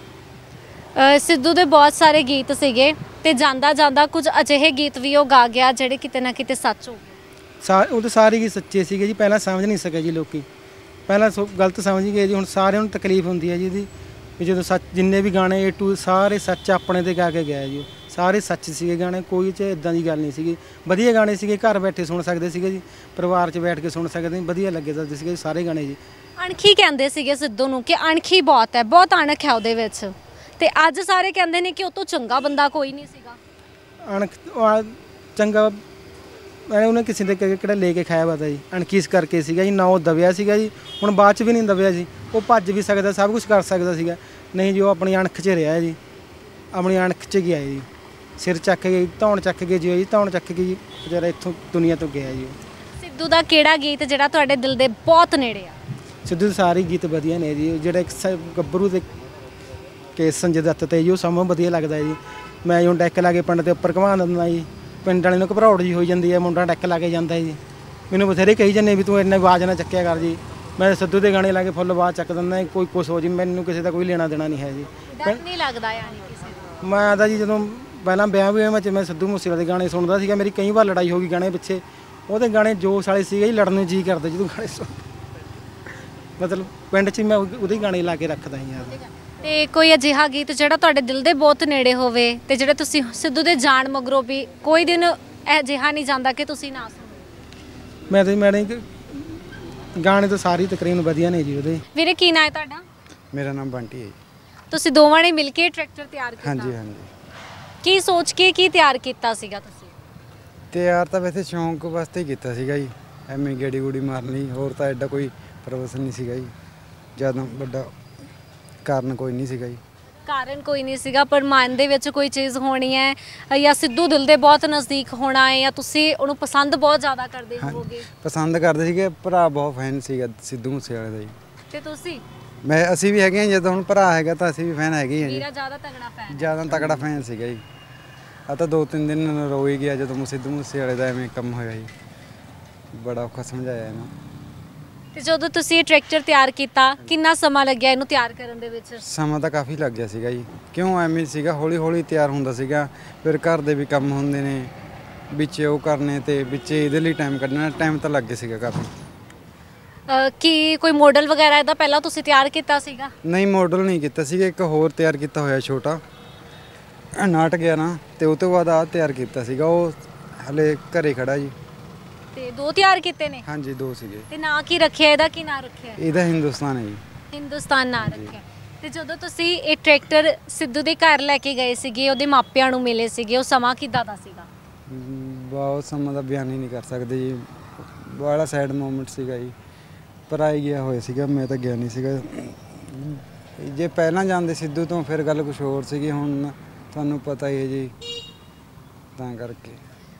Speaker 1: ਸਿੱਧੂ ਦੇ ਬਹੁਤ ਸਾਰੇ ਗੀਤ ਸੀਗੇ ਤੇ ਜਾਂਦਾ ਜਾਂਦਾ ਕੁਝ ਅਜਿਹੇ ਗੀਤ ਵੀ ਉਹ ਗਾ ਗਿਆ ਜਿਹੜੇ ਕਿਤੇ ਨਾ ਕਿਤੇ ਸੱਚ ਹੋ ਗਏ।
Speaker 2: ਉਹ ਤਾਂ ਸਾਰੇ ਗੀਤ ਸੱਚੇ ਸੀਗੇ ਜੀ। ਪਹਿਲਾਂ ਸਮਝ ਨਹੀਂ ਸਕੇ ਜੀ ਲੋਕੀ, ਪਹਿਲਾਂ ਗਲਤ ਸਮਝ ਗਏ ਜੀ। ਹੁਣ ਸਾਰਿਆਂ ਨੂੰ ਤਕਲੀਫ ਹੁੰਦੀ ਹੈ ਜੀ ਇਹਦੀ ਵੀ ਜਦੋਂ ਸੱਚ, ਜਿੰਨੇ ਵੀ ਗਾਣੇ A to ਸਾਰੇ ਸੱਚ ਆਪਣੇ ਤੇ ਗਾ ਕੇ ਗਿਆ ਜੀ। ਸਾਰੇ ਸੱਚ ਸੀਗੇ ਗਾਣੇ, ਕੋਈ 'ਚ ਇਦਾਂ ਦੀ ਗੱਲ ਨਹੀਂ ਸੀਗੀ। ਵਧੀਆ ਗਾਣੇ ਸੀਗੇ, ਘਰ ਬੈਠੇ ਸੁਣ ਸਕਦੇ ਸੀਗੇ ਜੀ, ਪਰਿਵਾਰ 'ਚ ਬੈਠ ਕੇ ਸੁਣ ਸਕਦੇ, ਵਧੀਆ ਲੱਗੇ ਜਾਂਦੇ ਸੀਗੇ ਸਾਰੇ ਗਾਣੇ ਜੀ।
Speaker 1: ਅਣਖੀ ਕਹਿੰਦੇ ਸੀਗੇ ਸਿੱਧੂ ਨੂੰ ਕਿ ਅਣਖੀ ਬਹੁਤ ਹੈ, ਬਹੁਤ ਅਣਖ ਹੈ ਉਹਦੇ ਵਿੱਚ, ਤੇ ਅੱਜ ਸਾਰੇ ਕਹਿੰਦੇ ਨੇ ਕਿ ਉਹ ਤੋਂ ਚੰਗਾ ਬੰਦਾ ਕੋਈ ਨਹੀਂ ਸੀਗਾ।
Speaker 2: ਚੰਗਾ ਉਹਨੇ ਕਿਸੇ ਦੇ ਕਿਹੜਾ ਲੈ ਕੇ ਖਾਇਆ ਪਤਾ ਜੀ, ਅਣਖੀਸ ਕਰਕੇ ਸੀਗਾ ਜੀ। ਨਾ ਉਹ ਦਬਿਆ ਸੀਗਾ ਜੀ, ਹੁਣ ਬਾਅਦ 'ਚ ਵੀ ਨਹੀਂ ਦਬਿਆ ਜੀ। ਉਹ ਭੱਜ ਵੀ ਸਕਦਾ, ਸਭ ਕੁਝ ਕਰ ਸਕਦਾ ਸੀਗਾ, ਨਹੀਂ ਜੀ ਉਹ ਆਪਣੀ ਅਣਖ 'ਚ ਰਿਹਾ ਜੀ, ਆਪਣੀ ਅਣਖ 'ਚ ਗਿਆ ਜੀ। ਸਿਰ ਚੱਕ ਕੇ ਧੌਣ ਚੱਕ ਕੇ ਜੀ, ਧੌਣ ਚੱਕ ਕੇ ਜੀ ਵਿਚਾਰਾ ਇੱਥੋਂ ਦੁਨੀਆ ਤੋਂ ਗਿਆ ਜੀ।
Speaker 1: ਸਿੱਧੂ ਦਾ ਕਿਹੜਾ ਗੀਤ ਜਿਹੜਾ ਤੁਹਾਡੇ ਦਿਲ ਦੇ ਬਹੁਤ ਨੇੜੇ ਆ?
Speaker 2: ਸਿੱਧੂ ਦੇ ਸਾਰੇ ਗੀਤ ਵਧੀਆ ਨੇ ਜੀ। ਜਿਹੜਾ ਇੱਕ ਗੱਭਰੂ ਦੇ ਕੇਸ ਸੰਜੇ ਦੱਤ ਤੇ ਜੀ, ਉਹ ਸਭ ਵਧੀਆ ਲੱਗਦਾ ਜੀ। ਮੈਂ ਹੁਣ ਡੈਕ ਲਾ ਕੇ ਪਿੰਡ ਦੇ ਉੱਪਰ ਘੁਮਾ ਦਿੰਦਾ ਜੀ, ਪਿੰਡ ਵਾਲੇ ਨੂੰ ਘਬਰਾਹਟ ਜੀ ਹੋਈ ਜਾਂਦੀ ਹੈ, ਮੁੰਡਾ ਡੈਕ ਲਾ ਕੇ ਜਾਂਦਾ ਜੀ। ਮੈਨੂੰ ਬਥੇਰੇ ਕਹੀ ਜਾਂਦੇ ਵੀ ਤੂੰ ਇੰਨਾ ਆਵਾਜ਼ ਨਾ ਚੱਕਿਆ ਕਰ ਜੀ। ਮੈਂ ਸਿੱਧੂ ਦੇ ਗਾਣੇ ਲਾ ਕੇ ਫੁੱਲ ਆਵਾਜ਼ ਚੱਕ ਦਿੰਦਾ, ਕੋਈ ਕੁਛ ਹੋ ਜੀ, ਮੈਨੂੰ ਕਿਸੇ ਦਾ ਕੋਈ ਲੈਣਾ ਦੇਣਾ ਨਹੀਂ ਹੈ ਜੀ।
Speaker 1: ਡਰ ਨਹੀਂ ਲੱਗਦਾ ਯਾਨੀ ਕਿਸੇ ਦਾ?
Speaker 2: ਮੈਂ ਤਾਂ ਜੀ ਜਦੋਂ ਪਹਿਲਾਂ ਵਿਆਹ ਵਿੱਚ ਮੈਂ ਸਿੱਧੂ ਮੂਸੇਵਾਲੇ ਦੇ ਗਾਣੇ ਸੁਣਦਾ ਸੀਗਾ, ਮੇਰੀ ਕਈ ਵਾਰ ਲੜਾਈ ਹੋ ਗਈ ਗਾਣੇ ਪਿੱਛੇ। ਉਹਦੇ ਗਾਣੇ ਜੋਸ਼ ਵਾਲੇ ਸੀਗੇ ਜੀ, ਲੜਨ ਨੂੰ ਜੀ ਕਰਦਾ ਜਦੋਂ ਗਾਣੇ ਸੁਣ, ਮਤਲਬ ਪਿੰਡ 'ਚ ਮੈਂ ਉਹਦੇ ਗਾਣੇ ਲਾ ਕੇ ਰੱਖਦਾ ਸੀ ਯਾਰ।
Speaker 1: ਤੇ ਕੋਈ ਅਜਿਹਾ ਗੀਤ ਜਿਹੜਾ ਤੁਹਾਡੇ ਦਿਲ ਦੇ ਬਹੁਤ ਨੇੜੇ ਹੋਵੇ ਤੇ ਜਿਹੜੇ ਤੁਸੀਂ ਸਿੱਧੂ ਦੇ ਜਾਣ ਮਗਰੋਂ ਵੀ ਕੋਈ ਦਿਨ ਅਜਿਹਾ ਨਹੀਂ ਜਾਂਦਾ ਕਿ ਤੁਸੀਂ ਨਾ ਸੁਣੋ?
Speaker 2: ਮੈਂ ਗਾਣੇ ਤਾਂ ਸਾਰੇ ਤਕਰੀਬਨ ਵਧੀਆ ਨੇ ਜੀ ਉਹਦੇ।
Speaker 1: ਵੀਰੇ ਕੀ ਨਾਂ ਹੈ ਤੁਹਾਡਾ?
Speaker 3: ਮੇਰਾ ਨਾਮ ਬੰਟੀ ਹੈ ਜੀ।
Speaker 1: ਤੁਸੀਂ ਦੋਵਾਂ ਨੇ ਮਿਲ ਕੇ ਟਰੈਕਟਰ ਤਿਆਰ ਕੀਤਾ?
Speaker 3: ਹਾਂਜੀ ਹਾਂਜੀ।
Speaker 1: ਕੀ ਸੋਚ ਕੇ ਕੀ ਤਿਆਰ ਕੀਤਾ ਸੀਗਾ ਤੁਸੀਂ?
Speaker 3: ਤਿਆਰ ਤਾਂ ਵੈਸੇ ਸ਼ੌਂਕ ਵਾਸਤੇ ਹੀ ਕੀਤਾ ਸੀਗਾ ਜੀ, ਐਵੇਂ ਗੇੜੀ ਗੂੜੀ ਮਾਰਨ ਲਈ, ਹੋਰ ਤਾਂ ਐਡਾ ਕੋਈ ਪਰਵਸ ਨਹੀਂ ਸੀਗਾ ਜੀ, ਜ਼ਿਆਦਾ ਵੱਡਾ ਕਾਰਨ ਕੋਈ ਨਹੀਂ ਸੀਗਾ ਜੀ।
Speaker 1: ਕਾਰਨ ਕੋਈ ਨਹੀਂ ਸੀਗਾ, ਪਰ ਮਨ ਦੇ ਵਿੱਚ ਕੋਈ ਚੀਜ਼ ਹੋਣੀ ਹੈ ਜਾਂ ਸਿੱਧੂ ਦਿਲ ਦੇ ਬਹੁਤ ਨਜ਼ਦੀਕ ਹੋਣਾ ਹੈ ਜਾਂ ਤੁਸੀਂ ਉਹਨੂੰ ਪਸੰਦ ਬਹੁਤ ਜ਼ਿਆਦਾ ਕਰਦੇ ਹੋਵੋਗੇ?
Speaker 3: ਪਸੰਦ ਕਰਦੇ ਸੀਗੇ, ਭਰਾ ਬਹੁਤ ਫੈਨ ਸੀਗਾ ਸਿੱਧੂ ਮੂਸੇਵਾਲੇ ਦਾ ਜੀ।
Speaker 1: ਤੇ ਤੁਸੀਂ?
Speaker 3: ਅਸੀਂ ਵੀ ਹੈਗੇ ਹਾਂ, ਜਦੋਂ ਹੁਣ ਭਰਾ ਹੈਗਾ ਤਾਂ ਅਸੀਂ ਵੀ ਫੈਨ ਹੈਗੇ ਹਾਂ ਜੀ।
Speaker 1: ਮੇਰਾ ਜ਼ਿਆਦਾ ਤਗੜਾ ਫੈਨ?
Speaker 3: ਜ਼ਿਆਦਾ ਤਕੜਾ ਫੈਨ ਸੀਗਾ ਜੀ। ਆ ਤਾਂ 2-3 ਦਿਨ ਰੋ ਹੀ ਗਿਆ ਜਦੋਂ ਸਿੱਧੂ ਮੂਸੇਵਾਲੇ ਦਾ ਐਵੇਂ ਕੰਮ ਹੋਇਆ ਜੀ, ਬੜਾ ਔਖਾ ਸਮਝਾਇਆ ਇਹਨੂੰ।
Speaker 1: ਤੇ ਜਦੋਂ ਤੁਸੀਂ ਇਹ ਟਰੈਕਟਰ ਤਿਆਰ ਕੀਤਾ ਕਿੰਨਾ ਸਮਾਂ ਲੱਗਿਆ ਇਹਨੂੰ ਤਿਆਰ ਕਰਨ ਦੇ ਵਿੱਚ?
Speaker 3: ਸਮਾਂ ਤਾਂ ਕਾਫੀ ਲੱਗ ਗਿਆ ਸੀਗਾ ਜੀ, ਕਿਉਂ ਐਵੇਂ ਸੀਗਾ ਹੌਲੀ ਹੌਲੀ ਤਿਆਰ ਹੁੰਦਾ ਸੀਗਾ, ਫਿਰ ਘਰ ਦੇ ਵੀ ਕੰਮ ਹੁੰਦੇ ਨੇ ਵਿੱਚ ਉਹ ਕਰਨੇ ਤੇ ਵਿੱਚ ਇਹਦੇ ਲਈ ਟਾਈਮ ਕੱਢਣਾ, ਟਾਈਮ ਤਾਂ ਲੱਗ ਗਿਆ ਸੀਗਾ ਕਾਫੀ।
Speaker 1: ਕੀ ਕੋਈ ਮਾਡਲ ਵਗੈਰਾ ਇਹਦਾ ਪਹਿਲਾਂ ਤੁਸੀਂ ਤਿਆਰ ਕੀਤਾ ਸੀਗਾ?
Speaker 3: ਨਹੀਂ ਮਾਡਲ ਨਹੀਂ ਕੀਤਾ ਸੀਗਾ, ਇੱਕ ਹੋਰ ਤਿਆਰ ਕੀਤਾ ਹੋਇਆ ਛੋਟਾ 5911 ਤੇ ਉਹ ਤੋਂ ਬਾਅਦ ਆ ਤਿਆਰ ਕੀਤਾ ਸੀਗਾ, ਉਹ ਹਲੇ ਘਰੇ ਖੜਾ ਜੀ।
Speaker 1: ਤੇ ਦੋ ਤਿਆਰ ਕੀਤੇ ਨੇ?
Speaker 3: ਹਾਂਜੀ 2 ਸੀਗੇ।
Speaker 1: ਤੇ ਨਾਂ ਕੀ ਰੱਖਿਆ ਇਹਦਾ? ਕੀ ਨਾਂ ਰੱਖਿਆ?
Speaker 3: ਇਹਦਾ ਹਿੰਦੁਸਤਾਨ ਹੈ ਜੀ।
Speaker 1: ਹਿੰਦੁਸਤਾਨ ਨਾਂ ਰੱਖਿਆ। ਤੇ ਜਦੋਂ ਤੁਸੀਂ ਇਹ ਟਰੈਕਟਰ ਸਿੱਧੂ ਦੇ ਘਰ ਲੈ ਕੇ ਗਏ ਸੀਗੇ, ਉਹਦੇ ਮਾਪਿਆਂ ਨੂੰ ਮਿਲੇ ਸੀਗੇ, ਉਹ ਸਮਾਂ ਕਿੱਦਾਂ ਦਾ ਸੀਗਾ?
Speaker 3: ਬਹੁਤ ਸਮਾਂ ਦਾ ਬਿਆਨ ਹੀ ਨਹੀਂ ਕਰ ਸਕਦੇ ਜੀ, ਬੜਾ ਸੈਡ ਮੂਮੈਂਟ ਸੀਗਾ ਜੀ। ਭਰਾ ਹੀ ਗਿਆ ਹੋਇਆ ਸੀਗਾ, ਮੈਂ ਤਾਂ ਗਿਆ ਨਹੀਂ ਸੀਗਾ। ਜੇ ਪਹਿਲਾਂ ਜਾਂਦੇ ਸਿੱਧੂ ਤੋਂ ਫਿਰ ਗੱਲ ਕੁਝ ਹੋਰ ਸੀਗੀ, ਹੁਣ ਤੁਹਾਨੂੰ ਪਤਾ ਹੀ ਹੈ ਜੀ, ਤਾਂ ਕਰਕੇ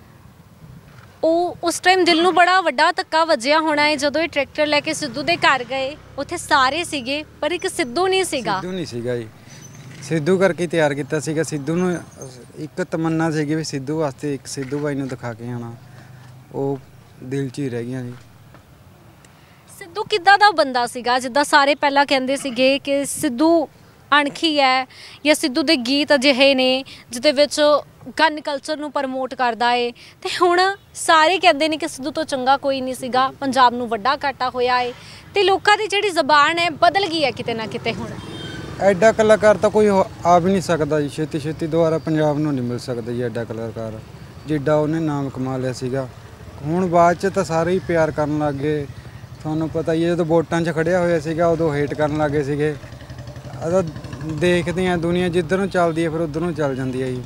Speaker 1: ਉਹ ਉਸ ਟਾਈਮ ਦਿਲ ਨੂੰ ਬੜਾ ਵੱਡਾ ਧੱਕਾ ਵੱਜਿਆ ਹੋਣਾ ਹੈ ਜਦੋਂ ਇਹ ਟਰੈਕਟਰ ਲੈ ਕੇ ਸਿੱਧੂ ਦੇ ਘਰ ਗਏ। ਉੱਥੇ ਸਾਰੇ ਸੀਗੇ ਪਰ ਇੱਕ ਸਿੱਧੂ ਨਹੀਂ ਸੀਗਾ।
Speaker 3: ਸਿੱਧੂ ਨਹੀਂ ਸੀਗਾ ਜੀ, ਸਿੱਧੂ ਕਰਕੇ ਤਿਆਰ ਕੀਤਾ ਸੀਗਾ। ਸਿੱਧੂ ਨੂੰ ਇੱਕ ਤਮੰਨਾ ਸੀਗੀ ਵੀ ਸਿੱਧੂ ਵਾਸਤੇ ਇੱਕ ਸਿੱਧੂ ਬਾਈ ਨੂੰ ਦਿਖਾ ਕੇ ਆਉਣਾ, ਉਹ ਦਿਲ 'ਚ ਹੀ ਰਹਿ ਗਈਆਂ ਜੀ।
Speaker 1: ਸਿੱਧੂ ਕਿੱਦਾਂ ਦਾ ਬੰਦਾ ਸੀਗਾ? ਜਿੱਦਾਂ ਸਾਰੇ ਪਹਿਲਾਂ ਕਹਿੰਦੇ ਸੀਗੇ ਕਿ ਸਿੱਧੂ ਅਣਖੀ ਹੈ ਜਾਂ ਸਿੱਧੂ ਦੇ ਗੀਤ ਅਜਿਹੇ ਨੇ ਜਿਹਦੇ ਵਿੱਚ ਗਨ ਕਲਚਰ ਨੂੰ ਪ੍ਰਮੋਟ ਕਰਦਾ ਏ, ਤੇ ਹੁਣ ਸਾਰੇ ਕਹਿੰਦੇ ਨੇ ਕਿ ਸਿੱਧੂ ਤੋਂ ਚੰਗਾ ਕੋਈ ਨਹੀਂ ਸੀਗਾ, ਪੰਜਾਬ ਨੂੰ ਵੱਡਾ ਘਾਟਾ ਹੋਇਆ ਏ ਤੇ ਲੋਕਾਂ ਦੀ ਜਿਹੜੀ ਜ਼ਬਾਨ ਹੈ ਬਦਲ ਗਈ ਹੈ ਕਿਤੇ ਨਾ ਕਿਤੇ। ਹੁਣ
Speaker 3: ਐਡਾ ਕਲਾਕਾਰ ਤਾਂ ਕੋਈ ਆ ਵੀ ਨਹੀਂ ਸਕਦਾ ਜੀ, ਛੇਤੀ ਛੇਤੀ ਦੁਬਾਰਾ ਪੰਜਾਬ ਨੂੰ ਨਹੀਂ ਮਿਲ ਸਕਦਾ ਜੀ ਐਡਾ ਕਲਾਕਾਰ, ਜਿੱਡਾ ਉਹਨੇ ਨਾਮ ਕਮਾ ਲਿਆ ਸੀਗਾ। ਹੁਣ ਬਾਅਦ 'ਚ ਤਾਂ ਸਾਰੇ ਹੀ ਪਿਆਰ ਕਰਨ ਲੱਗ ਗਏ, ਤੁਹਾਨੂੰ ਪਤਾ ਹੀ ਹੈ, ਜਦੋਂ ਵੋਟਾਂ 'ਚ ਖੜਿਆ ਹੋਇਆ ਸੀਗਾ ਉਦੋਂ ਹੇਟ ਕਰਨ ਲੱਗ ਗਏ ਸੀਗੇ। ਅਦਾ ਦੇਖਦੇ ਆ ਦੁਨੀਆ ਜਿੱਧਰ ਨੂੰ ਚੱਲਦੀ ਹੈ ਫਿਰ ਉੱਧਰ ਨੂੰ ਚੱਲ ਜਾਂਦੀ ਹੈ ਜੀ।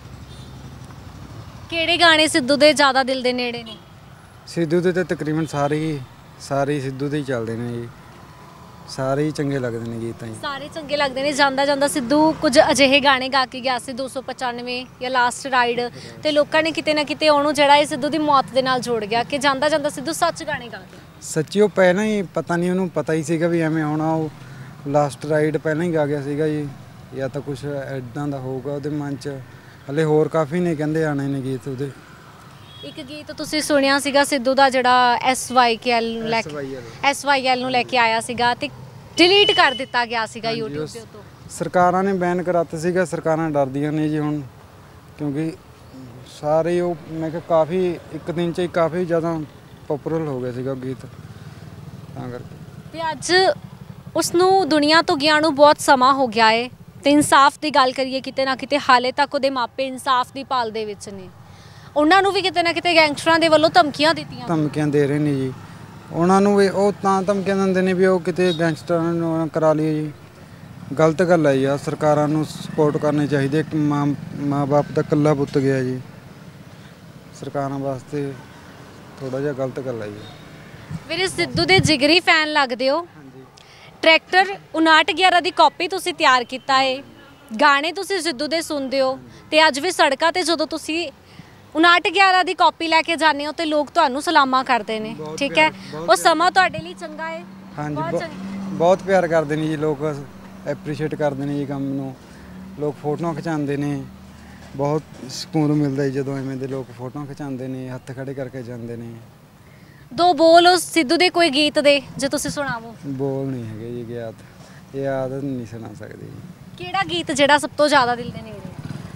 Speaker 1: ਕਿਹੜੇ ਗਾਣੇ ਸਿੱਧੂ ਦੇ ਜ਼ਿਆਦਾ ਦਿਲ ਦੇ ਨੇੜੇ ਨੇ?
Speaker 3: ਸਿੱਧੂ ਦੇ ਤਾਂ ਤਕਰੀਬਨ ਸਾਰੇ ਹੀ ਸਿੱਧੂ ਦੇ ਹੀ ਚੱਲਦੇ ਨੇ ਜੀ, ਸਾਰੇ ਹੀ ਚੰਗੇ ਲੱਗਦੇ ਨੇ ਗੀਤ ਤਾਂ ਜੀ।
Speaker 1: ਸਾਰੇ ਚੰਗੇ ਲੱਗਦੇ ਨੇ। ਜਾਂਦਾ ਜਾਂਦਾ ਸਿੱਧੂ ਕੁਝ ਅਜਿਹੇ ਗਾਣੇ ਗਾ ਕੇ ਗਿਆ ਸੀ 295 ਜਾਂ ਲਾਸਟ ਰਾਈਡ, ਤੇ ਲੋਕਾਂ ਨੇ ਕਿਤੇ ਨਾ ਕਿਤੇ ਉਹਨੂੰ ਜਿਹੜਾ ਇਹ ਸਿੱਧੂ ਦੀ ਮੌਤ ਦੇ ਨਾਲ ਜੋੜ ਗਿਆ ਕਿ ਜਾਂਦਾ ਜਾਂਦਾ ਸਿੱਧੂ ਸੱਚ ਗਾਣੇ ਗਾ ਗਿਆ।
Speaker 3: ਸੱਚੀ ਉਹ ਪਹਿਲਾਂ ਹੀ ਪਤਾ ਨਹੀਂ ਉਹਨੂੰ ਪਤਾ ਹੀ ਸੀਗਾ ਵੀ ਐਵੇਂ ਆਉਣਾ, ਉਹ ਲਾਸਟ ਰਾਈਡ ਪਹਿਲਾਂ ਹੀ ਗਾ ਗਿਆ ਸੀਗਾ ਜੀ, ਜਾਂ ਤਾਂ ਕੁਝ ਐਦਾਂ ਦਾ ਹੋਊਗਾ ਉਹਦੇ ਮਨ 'ਚ। ਹਲੇ ਹੋਰ ਕਾਫੀ ਨੇ ਕਹਿੰਦੇ ਆਣੇ ਨੇ ਗੀਤ ਉਹਦੇ।
Speaker 1: ਇੱਕ ਗੀਤ ਤੁਸੀਂ ਸੁਣਿਆ ਸੀਗਾ ਸਿੱਧੂ ਦਾ ਜਿਹੜਾ SYL ਨੂੰ ਲੈ ਕੇ ਆਇਆ ਸੀਗਾ ਤੇ ਡਿਲੀਟ ਕਰ ਦਿੱਤਾ ਗਿਆ ਸੀਗਾ YouTube ਦੇ ਉੱਤੋਂ।
Speaker 3: ਸਰਕਾਰਾਂ ਨੇ ਬੈਨ ਕਰਾਤਾ ਸੀਗਾ, ਸਰਕਾਰਾਂ ਡਰਦੀਆਂ ਨੇ ਜੀ ਹੁਣ, ਕਿਉਂਕਿ ਸਾਰੇ ਉਹ ਮੈਂ ਕਿਹਾ ਕਾਫੀ ਇੱਕ ਦਿਨ 'ਚ ਹੀ ਕਾਫੀ ਜ਼ਿਆਦਾ ਪਪੂਲਰ ਹੋ ਗਿਆ ਸੀਗਾ ਗੀਤ, ਤਾਂ ਕਰਕੇ।
Speaker 1: ਤੇ ਅੱਜ ਉਸ ਨੂੰ ਦੁਨੀਆ ਤੋਂ ਗਿਆ ਨੂੰ ਬਹੁਤ ਸਮਾਂ ਹੋ ਗਿਆ ਏ ਤੇ ਇਨਸਾਫ ਦੀ ਗੱਲ ਕਰੀਏ ਕਿਤੇ ਨਾ ਕਿਤੇ ਹਾਲੇ ਤੱਕ ਉਹਦੇ ਮਾਪੇ ਇਨਸਾਫ ਦੀ ਭਾਲ ਦੇ ਵਿੱਚ ਨੇ। ਉਹਨਾਂ ਨੂੰ ਵੀ ਕਿਤੇ ਨਾ ਕਿਤੇ ਗੈਂਗਸਟਰਾਂ ਦੇ ਵੱਲੋਂ ਧਮਕੀਆਂ ਦਿੱਤੀਆਂ,
Speaker 3: ਧਮਕੀਆਂ ਦੇ ਰਹੇ ਨੇ ਜੀ ਉਹਨਾਂ ਨੂੰ ਵੀ। ਉਹ ਤਾਂ ਧਮਕੀਆਂ ਦਿੰਦੇ ਨੇ ਵੀ ਉਹ ਕਿਤੇ ਗੈਂਗਸਟਰਾਂ ਨੂੰ ਕਰਾ ਲਈਏ ਜੀ, ਗਲਤ ਗੱਲ ਹੈ ਯਾਰ। ਸਰਕਾਰਾਂ ਨੂੰ ਸਪੋਰਟ ਕਰਨੀ ਚਾਹੀਦੀ ਹੈ। ਮਾਂ ਬਾਪ ਦਾ ਇਕੱਲਾ ਪੁੱਤ ਗਿਆ ਜੀ, ਸਰਕਾਰਾਂ ਵਾਸਤੇ ਥੋੜਾ ਜਿਹਾ ਗਲਤ ਗੱਲ ਹੈ ਜੀ।
Speaker 1: ਵੀਰੇ ਸਿੱਧੂ ਦੇ ਜਿਗਰੀ ਫੈਨ ਲੱਗਦੇ ਹੋ। ਟਰੈਕਟਰ 5911 ਦੀ ਕਾਪੀ ਤੁਸੀਂ ਤਿਆਰ ਕੀਤਾ ਏ, ਗਾਣੇ ਤੁਸੀਂ ਸਿੱਧੂ ਦੇ ਸੁਣਦੇ ਹੋ ਤੇ ਅੱਜ ਵੀ ਸੜਕਾਂ ਤੇ ਜਦੋਂ ਤੁਸੀਂ 5911 ਦੀ ਕਾਪੀ ਲੈ ਕੇ ਜਾਂਦੇ ਹੋ ਤੇ ਲੋਕ ਤੁਹਾਨੂੰ ਸਲਾਮਾਂ ਕਰਦੇ ਨੇ, ਠੀਕ ਹੈ? ਉਹ ਸਮਾਂ ਤੁਹਾਡੇ ਲਈ ਚੰਗਾ ਹੈ?
Speaker 3: ਹਾਂਜੀ ਬਹੁਤ ਪਿਆਰ ਕਰਦੇ ਨੇ ਜੀ ਲੋਕ, ਐਪਰੀਸ਼ੀਏਟ ਕਰਦੇ ਨੇ ਜੀ ਕੰਮ ਨੂੰ। ਲੋਕ ਫੋਟੋਆਂ ਖਿਚਾਉਂਦੇ ਨੇ, ਬਹੁਤ ਸਕੂਨ ਮਿਲਦਾ ਜੀ ਜਦੋਂ ਐਵੇਂ ਦੇ ਲੋਕ ਫੋਟੋਆਂ ਖਿਚਾਉਂਦੇ ਨੇ, ਹੱਥ ਖੜੇ ਕਰਕੇ ਜਾਂਦੇ ਨੇ।
Speaker 1: ਦੋ ਬੋਲ ਉਸ ਸਿੱਧੂ ਦੇ ਕੋਈ ਗੀਤ ਦੇ ਜੇ ਤੁਸੀਂ ਸੁਣਾਵੋ।
Speaker 3: ਬੋਲ ਨਹੀਂ ਹੈਗੇ ਜੀ, ਯਾਦ ਨਹੀਂ ਸੁਣਾ ਸਕਦੇ ਜੀ।
Speaker 1: ਕਿਹੜਾ ਗੀਤ ਜਿਹੜਾ ਸਭ ਤੋਂ ਜ਼ਿਆਦਾ ਦਿਲ ਦੇ ਨੇੜੇ?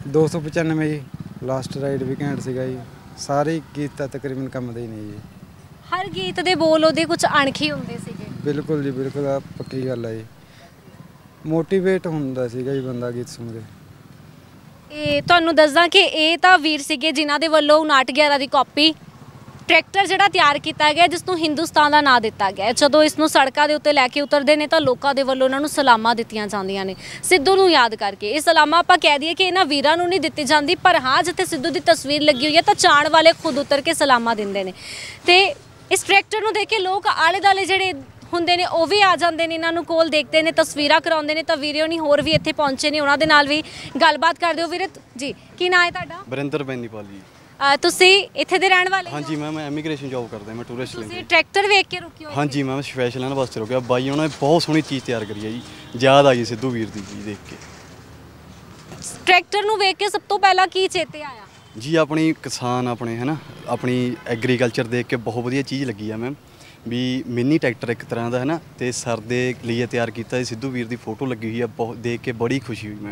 Speaker 3: 295 ਜੀ, ਲਾਸਟ ਰਾਈਡ ਵੀ ਘੈਂਟ ਸੀਗਾ ਜੀ। ਸਾਰੇ ਗੀਤ ਤਾਂ ਤਕਰੀਬਨ ਕੰਮ ਦੇ ਹੀ ਨੇ ਜੀ।
Speaker 1: ਹਰ ਗੀਤ ਦੇ ਬੋਲ ਉਹਦੇ ਕੁਝ ਅਣਖੀ ਹੁੰਦੇ ਸੀਗੇ।
Speaker 3: ਬਿਲਕੁਲ ਜੀ, ਬਿਲਕੁਲ ਆ ਪੱਕੀ ਗੱਲ ਹੈ ਜੀ। ਮੋਟੀਵੇਟ ਹੁੰਦਾ ਸੀਗਾ ਜੀ ਬੰਦਾ ਗੀਤ ਸੁਣ ਕੇ।
Speaker 1: ਇਹ ਤੁਹਾਨੂੰ ਦੱਸਦਾ ਕਿ ਇਹ ਤਾਂ ਵੀਰ ਸੀਗੇ ਜਿਨ੍ਹਾਂ ਦੇ ਵੱਲੋਂ 5911 ਦੀ ਕਾਪੀ ਟਰੈਕਟਰ ਜਿਹੜਾ ਤਿਆਰ ਕੀਤਾ ਗਿਆ, ਜਿਸ ਨੂੰ ਹਿੰਦੁਸਤਾਨ ਦਾ ਨਾਂ ਦਿੱਤਾ ਗਿਆ। ਜਦੋਂ ਇਸ ਨੂੰ ਸੜਕਾਂ ਦੇ ਉੱਤੇ ਲੈ ਕੇ ਉਤਰਦੇ ਨੇ ਤਾਂ ਲੋਕਾਂ ਦੇ ਵੱਲੋਂ ਉਹਨਾਂ ਨੂੰ ਸਲਾਮਾਂ ਦਿੱਤੀਆਂ ਜਾਂਦੀਆਂ ਨੇ ਸਿੱਧੂ ਨੂੰ ਯਾਦ ਕਰਕੇ। ਇਹ ਸਲਾਮਾਂ ਆਪਾਂ ਕਹਿ ਦਈਏ ਕਿ ਇਹਨਾਂ ਵੀਰਾਂ ਨੂੰ ਨਹੀਂ ਦਿੱਤੀ ਜਾਂਦੀ, ਪਰ ਹਾਂ ਜਿੱਥੇ ਸਿੱਧੂ ਦੀ ਤਸਵੀਰ ਲੱਗੀ ਹੋਈ ਹੈ ਤਾਂ ਚਾਹਣ ਵਾਲੇ ਖੁਦ ਉਤਰ ਕੇ ਸਲਾਮਾਂ ਦਿੰਦੇ ਨੇ। ਤੇ ਇਸ ਟਰੈਕਟਰ ਨੂੰ ਦੇਖ ਕੇ ਲੋਕ ਆਲੇ ਦੁਆਲੇ ਜਿਹੜੇ ਹੁੰਦੇ ਨੇ ਉਹ ਵੀ ਆ ਜਾਂਦੇ ਨੇ, ਇਹਨਾਂ ਨੂੰ ਕੋਲ ਦੇਖਦੇ ਨੇ, ਤਸਵੀਰਾਂ ਕਰਾਉਂਦੇ ਨੇ। ਤਾਂ ਵੀਰਿਓ ਨਹੀਂ ਹੋਰ ਵੀ ਇੱਥੇ ਪਹੁੰਚੇ ਨੇ, ਉਹਨਾਂ ਦੇ ਨਾਲ ਵੀ ਗੱਲਬਾਤ ਕਰਦੇ ਹੋ। ਵੀਰੇ ਜੀ, ਕੀ ਨਾਂ ਹੈ ਤੁਹਾਡਾ?
Speaker 4: ਵਰਿੰਦਰ ਬੈਨੀਪਾਲ ਜੀ।
Speaker 1: ਤੁਸੀਂ ਇੱਥੇ ਦੇ ਰਹਿਣ ਵਾਲੇ?
Speaker 4: ਹਾਂਜੀ ਮੈਮ, ਮੈਂ ਇਮੀਗ੍ਰੇਸ਼ਨ ਜੌਬ ਕਰਦਾ, ਮੈਂ ਟੂਰਿਸਟ ਲਈ।
Speaker 1: ਤੁਸੀਂ ਟਰੈਕਟਰ ਵੇਖ ਕੇ ਰੁਕੇ ਹੋ?
Speaker 4: ਹਾਂਜੀ ਮੈਮ, ਸਪੈਸ਼ਲ ਇਹਨਾਂ ਵਾਸਤੇ ਰੁਕਿਆ। ਬਾਈ ਉਹਨਾਂ ਨੇ ਬਹੁਤ ਸੋਹਣੀ ਚੀਜ਼ ਤਿਆਰ ਕਰੀ ਹੈ ਜੀ, ਯਾਦ ਆਈ ਸਿੱਧੂ ਵੀਰ ਦੀ ਚੀਜ਼ ਦੇਖ ਕੇ।
Speaker 1: ਟਰੈਕਟਰ ਨੂੰ ਵੇਖ ਕੇ ਸਭ ਤੋਂ ਪਹਿਲਾਂ ਕੀ ਚੇਤੇ ਆਇਆ?
Speaker 4: ਜੀ ਆਪਣੀ ਕਿਸਾਨ ਆਪਣੇ ਹੈ ਨਾ, ਆਪਣੀ ਐਗਰੀਕਲਚਰ ਦੇਖ ਕੇ ਬਹੁਤ ਵਧੀਆ ਚੀਜ਼ ਲੱਗੀ ਆ ਮੈਮ। ਵੀ ਮਿੰਨੀ ਟਰੈਕਟਰ ਇੱਕ ਤਰ੍ਹਾਂ ਦਾ ਹੈ ਨਾ, ਤੇ ਸਰ ਦੇ ਲਈ ਤਿਆਰ ਕੀਤਾ ਸਿੱਧੂ ਵੀਰ ਦੀ ਫੋਟੋ ਲੱਗੀ ਹੋਈ ਆ, ਬਹੁਤ ਦੇਖ ਕੇ ਬੜੀ ਖੁਸ਼ੀ ਹੋਈ ਮੈਮ।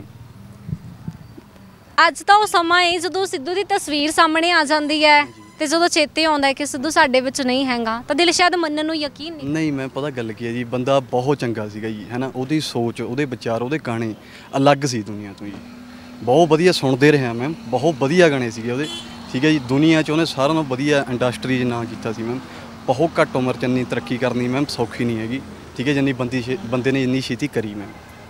Speaker 1: ਅੱਜ ਤਾਂ ਉਹ ਸਮਾਂ ਹੈ ਜਦੋਂ ਸਿੱਧੂ ਦੀ ਤਸਵੀਰ ਸਾਹਮਣੇ ਆ ਜਾਂਦੀ ਹੈ ਤੇ ਜਦੋਂ ਚੇਤੇ ਆਉਂਦਾ ਹੈ ਕਿ ਸਿੱਧੂ ਸਾਡੇ ਵਿੱਚ ਨਹੀਂ ਹੈਗਾ ਤਾਂ ਦਿਲ ਸ਼ਾਇਦ ਮੰਨਣ ਨੂੰ ਯਕੀਨ
Speaker 4: ਨਹੀਂ ਮੈਂ ਪਤਾ ਗੱਲ ਕੀ ਹੈ ਜੀ, ਬੰਦਾ ਬਹੁਤ ਚੰਗਾ ਸੀਗਾ ਜੀ ਹੈ ਨਾ। ਉਹਦੀ ਸੋਚ, ਉਹਦੇ ਵਿਚਾਰ, ਉਹਦੇ ਗਾਣੇ ਅਲੱਗ ਸੀ ਦੁਨੀਆ ਤੋਂ ਜੀ। ਬਹੁਤ ਵਧੀਆ ਸੁਣਦੇ ਰਹੇ ਮੈਮ, ਬਹੁਤ ਵਧੀਆ ਗਾਣੇ ਸੀਗੇ ਉਹਦੇ, ਠੀਕ ਹੈ ਜੀ। ਦੁਨੀਆ 'ਚ ਉਹਨੇ ਸਾਰਿਆਂ ਨਾਲੋਂ ਵਧੀਆ ਇੰਡਸਟਰੀ 'ਚ ਨਾਂ ਕੀਤਾ ਸੀ ਮੈਮ। ਬਹੁਤ ਘੱਟ ਉਮਰ 'ਚ ਇੰਨੀ ਤਰੱਕੀ ਕਰਨੀ ਮੈਮ ਸੌਖੀ ਨਹੀਂ ਹੈਗੀ, ਠੀਕ ਹੈ। ਜਿੰਨੀ ਬੰਦੇ ਨੇ ਇੰਨੀ ਛੇਤੀ ਕਰੀ ਮੈਮ।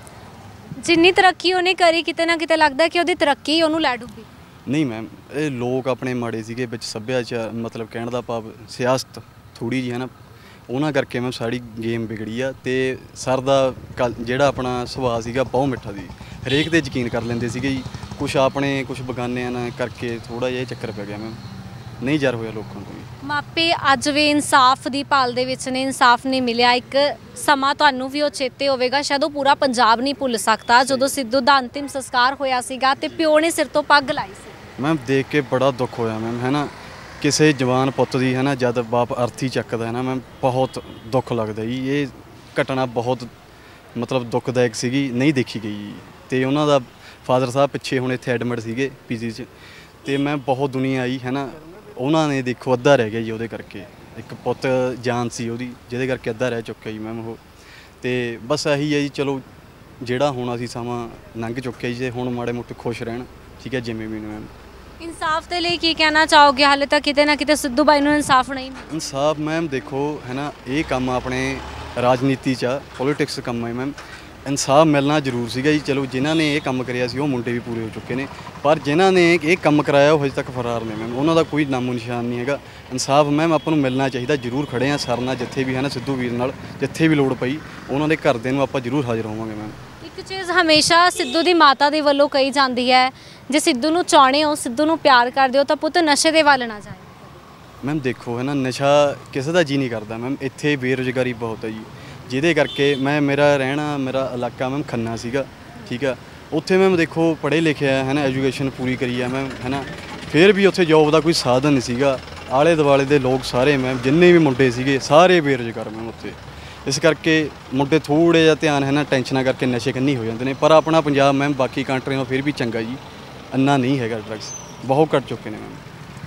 Speaker 1: ਜਿੰਨੀ ਤਰੱਕੀ ਉਹਨੇ ਕਰੀ, ਕਿਤੇ ਨਾ ਕਿਤੇ ਲੱਗਦਾ ਕਿ ਉਹਦੀ ਤਰੱਕੀ ਉਹਨੂੰ ਲੈ ਡੁੱਬੀ।
Speaker 4: ਨਹੀਂ ਮੈਮ, ਇਹ ਲੋਕ ਆਪਣੇ ਮਾੜੇ ਸੀਗੇ ਵਿੱਚ, ਸੱਭਿਆਚਾਰ ਮਤਲਬ ਕਹਿਣ ਦਾ ਭਾਵ ਸਿਆਸਤ ਥੋੜ੍ਹੀ ਜਿਹੀ ਹੈ ਨਾ, ਉਹਨਾਂ ਕਰਕੇ ਮੈਮ ਸਾਡੀ ਗੇਮ ਵਿਗੜੀ ਆ। ਤੇ ਸਰ ਦਾ ਜਿਹੜਾ ਆਪਣਾ ਸੁਭਾਅ ਸੀਗਾ ਬਹੁਤ ਮਿੱਠਾ ਸੀ, ਹਰੇਕ 'ਤੇ ਯਕੀਨ ਕਰ ਲੈਂਦੇ ਸੀਗੇ ਜੀ। ਕੁਛ ਆਪਣੇ ਕੁਛ ਬਗਾਨਿਆਂ ਨਾਲ ਕਰਕੇ ਥੋੜ੍ਹਾ ਜਿਹਾ ਚੱਕਰ ਪੈ ਗਿਆ ਮੈਮ, ਨਹੀਂ ਜਰ ਹੋਇਆ ਲੋਕਾਂ ਤੋਂ।
Speaker 1: ਮਾਪੇ ਅੱਜ ਵੀ ਇਨਸਾਫ ਦੀ ਭਾਲ ਦੇ ਵਿੱਚ ਨੇ, ਇਨਸਾਫ ਨਹੀਂ ਮਿਲਿਆ। ਇੱਕ ਸਮਾਂ ਤੁਹਾਨੂੰ ਵੀ ਉਹ ਚੇਤੇ ਹੋਵੇਗਾ, ਸ਼ਾਇਦ ਉਹ ਪੂਰਾ ਪੰਜਾਬ ਨਹੀਂ ਭੁੱਲ ਸਕਦਾ, ਜਦੋਂ ਸਿੱਧੂ ਦਾ ਅੰਤਿਮ ਸੰਸਕਾਰ ਹੋਇਆ ਸੀਗਾ ਤੇ ਪਿਓ ਨੇ ਸਿਰ ਤੋਂ ਪੱਗ ਲਾਈ ਸੀ।
Speaker 4: ਮੈਮ ਦੇਖ ਕੇ ਬੜਾ ਦੁੱਖ ਹੋਇਆ ਮੈਮ ਹੈ ਨਾ, ਕਿਸੇ ਜਵਾਨ ਪੁੱਤ ਦੀ ਹੈ ਨਾ ਜਦ ਬਾਪ ਅਰਥੀ ਚੱਕਦਾ ਹੈ ਨਾ ਮੈਮ, ਬਹੁਤ ਦੁੱਖ ਲੱਗਦਾ ਜੀ। ਇਹ ਘਟਨਾ ਬਹੁਤ ਮਤਲਬ ਦੁੱਖਦਾਇਕ ਸੀਗੀ, ਨਹੀਂ ਦੇਖੀ ਗਈ ਜੀ। ਤੇ ਉਹਨਾਂ ਦਾ ਫਾਦਰ ਸਾਹਿਬ ਪਿੱਛੇ ਹੁਣ ਇੱਥੇ ਐਡਮਿਟ ਸੀਗੇ ਪੀਜੀ 'ਚ, ਤੇ ਮੈਂ ਬਹੁਤ ਦੁਨੀਆ ਆਈ ਹੈ ਨਾ, ਉਹਨਾਂ ਨੇ ਦੇਖੋ ਅੱਧਾ ਰਹਿ ਗਿਆ ਜੀ ਉਹਦੇ ਕਰਕੇ। ਇੱਕ ਪੁੱਤ ਜਾਨ ਸੀ ਉਹਦੀ, ਜਿਹਦੇ ਕਰਕੇ ਅੱਧਾ ਰਹਿ ਚੁੱਕਿਆ ਜੀ ਮੈਮ ਉਹ। ਤੇ ਬਸ ਇਹੀ ਹੈ ਜੀ, ਚਲੋ ਜਿਹੜਾ ਹੋਣਾ ਸੀ ਸਮਾਂ ਲੰਘ ਚੁੱਕਿਆ ਜੀ, ਤੇ ਹੁਣ ਮਾੜੇ ਮੋਟੇ ਖੁਸ਼ ਰਹਿਣ, ਠੀਕ ਹੈ ਜਿਵੇਂ ਵੀ ਮੈਮ।
Speaker 1: ਇਨਸਾਫ ਦੇ ਲਈ ਕੀ ਕਹਿਣਾ ਚਾਹੋਗੇ? ਹਾਲੇ ਤੱਕ ਕਿਤੇ ਨਾ ਕਿਤੇ ਸਿੱਧੂ ਬਾਈ ਨੂੰ ਇਨਸਾਫ ਨਹੀਂ ਮਿਲਿਆ।
Speaker 4: ਇਨਸਾਫ ਮੈਮ ਦੇਖੋ ਹੈ ਨਾ, ਇਹ ਕੰਮ ਆਪਣੇ ਰਾਜਨੀਤੀ 'ਚ ਆ, ਪੋਲੀਟਿਕਸ ਕੰਮ ਹੈ ਮੈਮ। ਇਨਸਾਫ ਮਿਲਣਾ ਜ਼ਰੂਰ ਸੀਗਾ ਜੀ। ਚਲੋ ਜਿਨ੍ਹਾਂ ਨੇ ਇਹ ਕੰਮ ਕਰਿਆ ਸੀ ਉਹ ਮੁੰਡੇ ਵੀ ਪੂਰੇ ਹੋ ਚੁੱਕੇ ਨੇ, ਪਰ ਜਿਨ੍ਹਾਂ ਨੇ ਇਹ ਕੰਮ ਕਰਾਇਆ ਉਹ ਹਜੇ ਤੱਕ ਫਰਾਰ ਨੇ ਮੈਮ, ਉਹਨਾਂ ਦਾ ਕੋਈ ਨਾਮੋ ਨਿਸ਼ਾਨ ਨਹੀਂ ਹੈਗਾ। ਇਨਸਾਫ ਮੈਮ ਆਪਾਂ ਨੂੰ ਮਿਲਣਾ ਚਾਹੀਦਾ, ਜ਼ਰੂਰ ਖੜੇ ਆ ਸਰ ਨਾਲ, ਜਿੱਥੇ ਵੀ ਹੈ ਨਾ ਸਿੱਧੂ ਵੀਰ ਨਾਲ, ਜਿੱਥੇ ਵੀ ਲੋੜ ਪਈ ਉਹਨਾਂ ਦੇ ਘਰਦਿਆਂ ਨੂੰ ਆਪਾਂ ਜ਼ਰੂਰ ਹਾਜ਼ਰ ਹੋਵਾਂਗੇ ਮੈਮ।
Speaker 1: ਇੱਕ ਚੀਜ਼ ਹਮੇਸ਼ਾ ਸਿੱਧੂ ਦੀ ਮਾਤਾ ਦੇ ਵੱਲੋਂ ਕਹੀ ਜਾਂਦੀ ਹੈ, ਜੇ ਸਿੱਧੂ ਨੂੰ ਚਾਹੁੰਦੇ ਹੋ, ਸਿੱਧੂ ਨੂੰ ਪਿਆਰ ਕਰਦੇ ਹੋ ਤਾਂ ਪੁੱਤ ਨਸ਼ੇ ਦੇ ਵੱਲ ਨਾ ਜਾਏ। ਮੈਮ
Speaker 4: ਦੇਖੋ ਹੈ ਨਾ, ਨਸ਼ਾ ਕਿਸੇ ਦਾ ਜੀ ਨਹੀਂ ਕਰਦਾ ਮੈਮ। ਇੱਥੇ ਬੇਰੁਜ਼ਗਾਰੀ ਬਹੁਤ ਹੈ ਜੀ, ਜਿਹਦੇ ਕਰਕੇ ਮੇਰਾ ਇਲਾਕਾ ਮੈਮ ਖੰਨਾ ਸੀਗਾ, ਠੀਕ ਆ। ਉੱਥੇ ਮੈਮ ਦੇਖੋ ਪੜ੍ਹੇ ਲਿਖਿਆ ਹੈ ਨਾ, ਐਜੂਕੇਸ਼ਨ ਪੂਰੀ ਕਰੀ ਆ ਮੈਮ ਹੈ ਨਾ, ਫਿਰ ਵੀ ਉੱਥੇ ਜੋਬ ਦਾ ਕੋਈ ਸਾਧਨ ਨਹੀਂ ਸੀਗਾ। ਆਲੇ ਦੁਆਲੇ ਦੇ ਲੋਕ ਸਾਰੇ ਮੈਮ ਜਿੰਨੇ ਵੀ ਮੁੰਡੇ ਸੀਗੇ ਸਾਰੇ ਬੇਰੁਜ਼ਗਾਰ ਮੈਮ ਉੱਥੇ। ਇਸ ਕਰਕੇ ਮੁੰਡੇ ਥੋੜ੍ਹੇ ਜਿਹਾ ਧਿਆਨ ਹੈ ਨਾ ਟੈਨਸ਼ਨਾਂ ਕਰਕੇ ਨਸ਼ੇ ਕੰਨੀ ਹੋ ਜਾਂਦੇ ਨੇ। ਪਰ ਆਪਣਾ ਪੰਜਾਬ ਮੈਮ ਬਾਕੀ ਕੰਟਰੀਆਂ ਨਾਲੋਂ ਫਿਰ ਵੀ ਚੰਗਾ ਜੀ, ਇੰਨਾ ਨਹੀਂ ਹੈਗਾ, ਡਰੱਗਸ ਬਹੁਤ ਘੱਟ ਚੁੱਕੇ ਨੇ ਮੈਮ।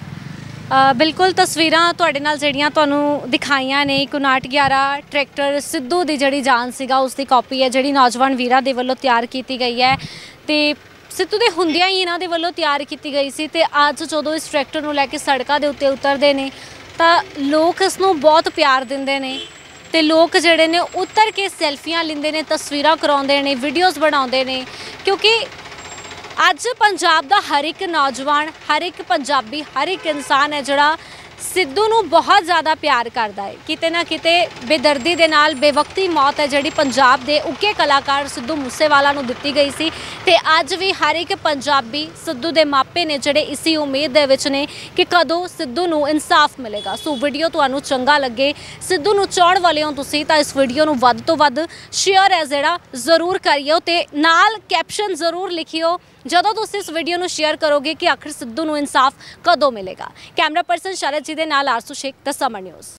Speaker 1: ਬਿਲਕੁਲ ਤਸਵੀਰਾਂ ਤੁਹਾਡੇ ਨਾਲ ਜਿਹੜੀਆਂ ਤੁਹਾਨੂੰ ਦਿਖਾਈਆਂ ਨੇ, 5911 ਟਰੈਕਟਰ ਸਿੱਧੂ ਦੀ ਜਿਹੜੀ ਜਾਨ ਸੀਗਾ ਉਸ ਦੀ ਕਾਪੀ ਹੈ, ਜਿਹੜੀ ਨੌਜਵਾਨ ਵੀਰਾਂ ਦੇ ਵੱਲੋਂ ਤਿਆਰ ਕੀਤੀ ਗਈ ਹੈ ਤੇ ਸਿੱਧੂ ਦੇ ਹੁੰਦਿਆਂ ਹੀ ਇਹਨਾਂ ਦੇ ਵੱਲੋਂ ਤਿਆਰ ਕੀਤੀ ਗਈ ਸੀ। ਤੇ ਅੱਜ ਜਦੋਂ ਇਸ ਟਰੈਕਟਰ ਨੂੰ ਲੈ ਕੇ ਸੜਕਾਂ ਦੇ ਉੱਤੇ ਉਤਰਦੇ ਨੇ ਤਾਂ ਲੋਕ ਇਸ ਨੂੰ ਬਹੁਤ ਪਿਆਰ ਦਿੰਦੇ ਨੇ ਤੇ ਲੋਕ ਜਿਹੜੇ ਨੇ ਉਤਰ ਕੇ ਸੈਲਫੀਆਂ ਲੈਂਦੇ ਨੇ, ਤਸਵੀਰਾਂ ਕਰਾਉਂਦੇ ਨੇ, ਵੀਡੀਓਜ਼ ਬਣਾਉਂਦੇ ਨੇ, ਕਿਉਂਕਿ ਅੱਜ ਪੰਜਾਬ ਦਾ ਹਰ ਇੱਕ ਨੌਜਵਾਨ, ਹਰ ਇੱਕ ਪੰਜਾਬੀ, ਹਰ ਇੱਕ ਇਨਸਾਨ ਹੈ ਜਿਹੜਾ ਸਿੱਧੂ ਨੂੰ ਬਹੁਤ ਜ਼ਿਆਦਾ ਪਿਆਰ ਕਰਦਾ ਹੈ। ਕਿਤੇ ਨਾ ਕਿਤੇ ਬੇਦਰਦੀ ਦੇ ਨਾਲ ਬੇਵਕਤੀ ਮੌਤ ਹੈ ਜਿਹੜੀ ਪੰਜਾਬ ਦੇ ਉੱਘੇ ਕਲਾਕਾਰ ਸਿੱਧੂ ਮੂਸੇਵਾਲਾ ਨੂੰ ਦਿੱਤੀ ਗਈ ਸੀ ਤੇ ਅੱਜ ਵੀ ਹਰ ਇੱਕ ਪੰਜਾਬੀ, ਸਿੱਧੂ ਦੇ ਮਾਪੇ ਨੇ ਜਿਹੜੇ ਇਸੀ ਉਮੀਦ ਦੇ ਵਿੱਚ ਨੇ ਕਿ ਕਦੋਂ ਸਿੱਧੂ ਨੂੰ ਇਨਸਾਫ ਮਿਲੇਗਾ। ਸੋ ਵੀਡੀਓ ਤੁਹਾਨੂੰ ਚੰਗਾ ਲੱਗੇ, ਸਿੱਧੂ ਨੂੰ ਚਾਹਣ ਵਾਲੇ ਹੋ ਤੁਸੀਂ ਤਾਂ ਇਸ ਵੀਡੀਓ ਨੂੰ ਵੱਧ ਤੋਂ ਵੱਧ ਸ਼ੇਅਰ ਹੈ ਜਿਹੜਾ ਜ਼ਰੂਰ ਕਰਿਓ ਤੇ ਨਾਲ ਕੈਪਸ਼ਨ ਜ਼ਰੂਰ ਲਿਖਿਓ ਜਦੋਂ ਤੁਸੀਂ ਇਸ ਵੀਡੀਓ ਨੂੰ ਸ਼ੇਅਰ ਕਰੋਗੇ ਕਿ ਆਖਿਰ ਸਿੱਧੂ ਨੂੰ ਇਨਸਾਫ ਕਦੋਂ ਮਿਲੇਗਾ। ਕੈਮਰਾ ਪਰਸਨ ਸ਼ਰਦ ਜੀ ਦੇ ਨਾਲ Arsu Sheikh, the summer news.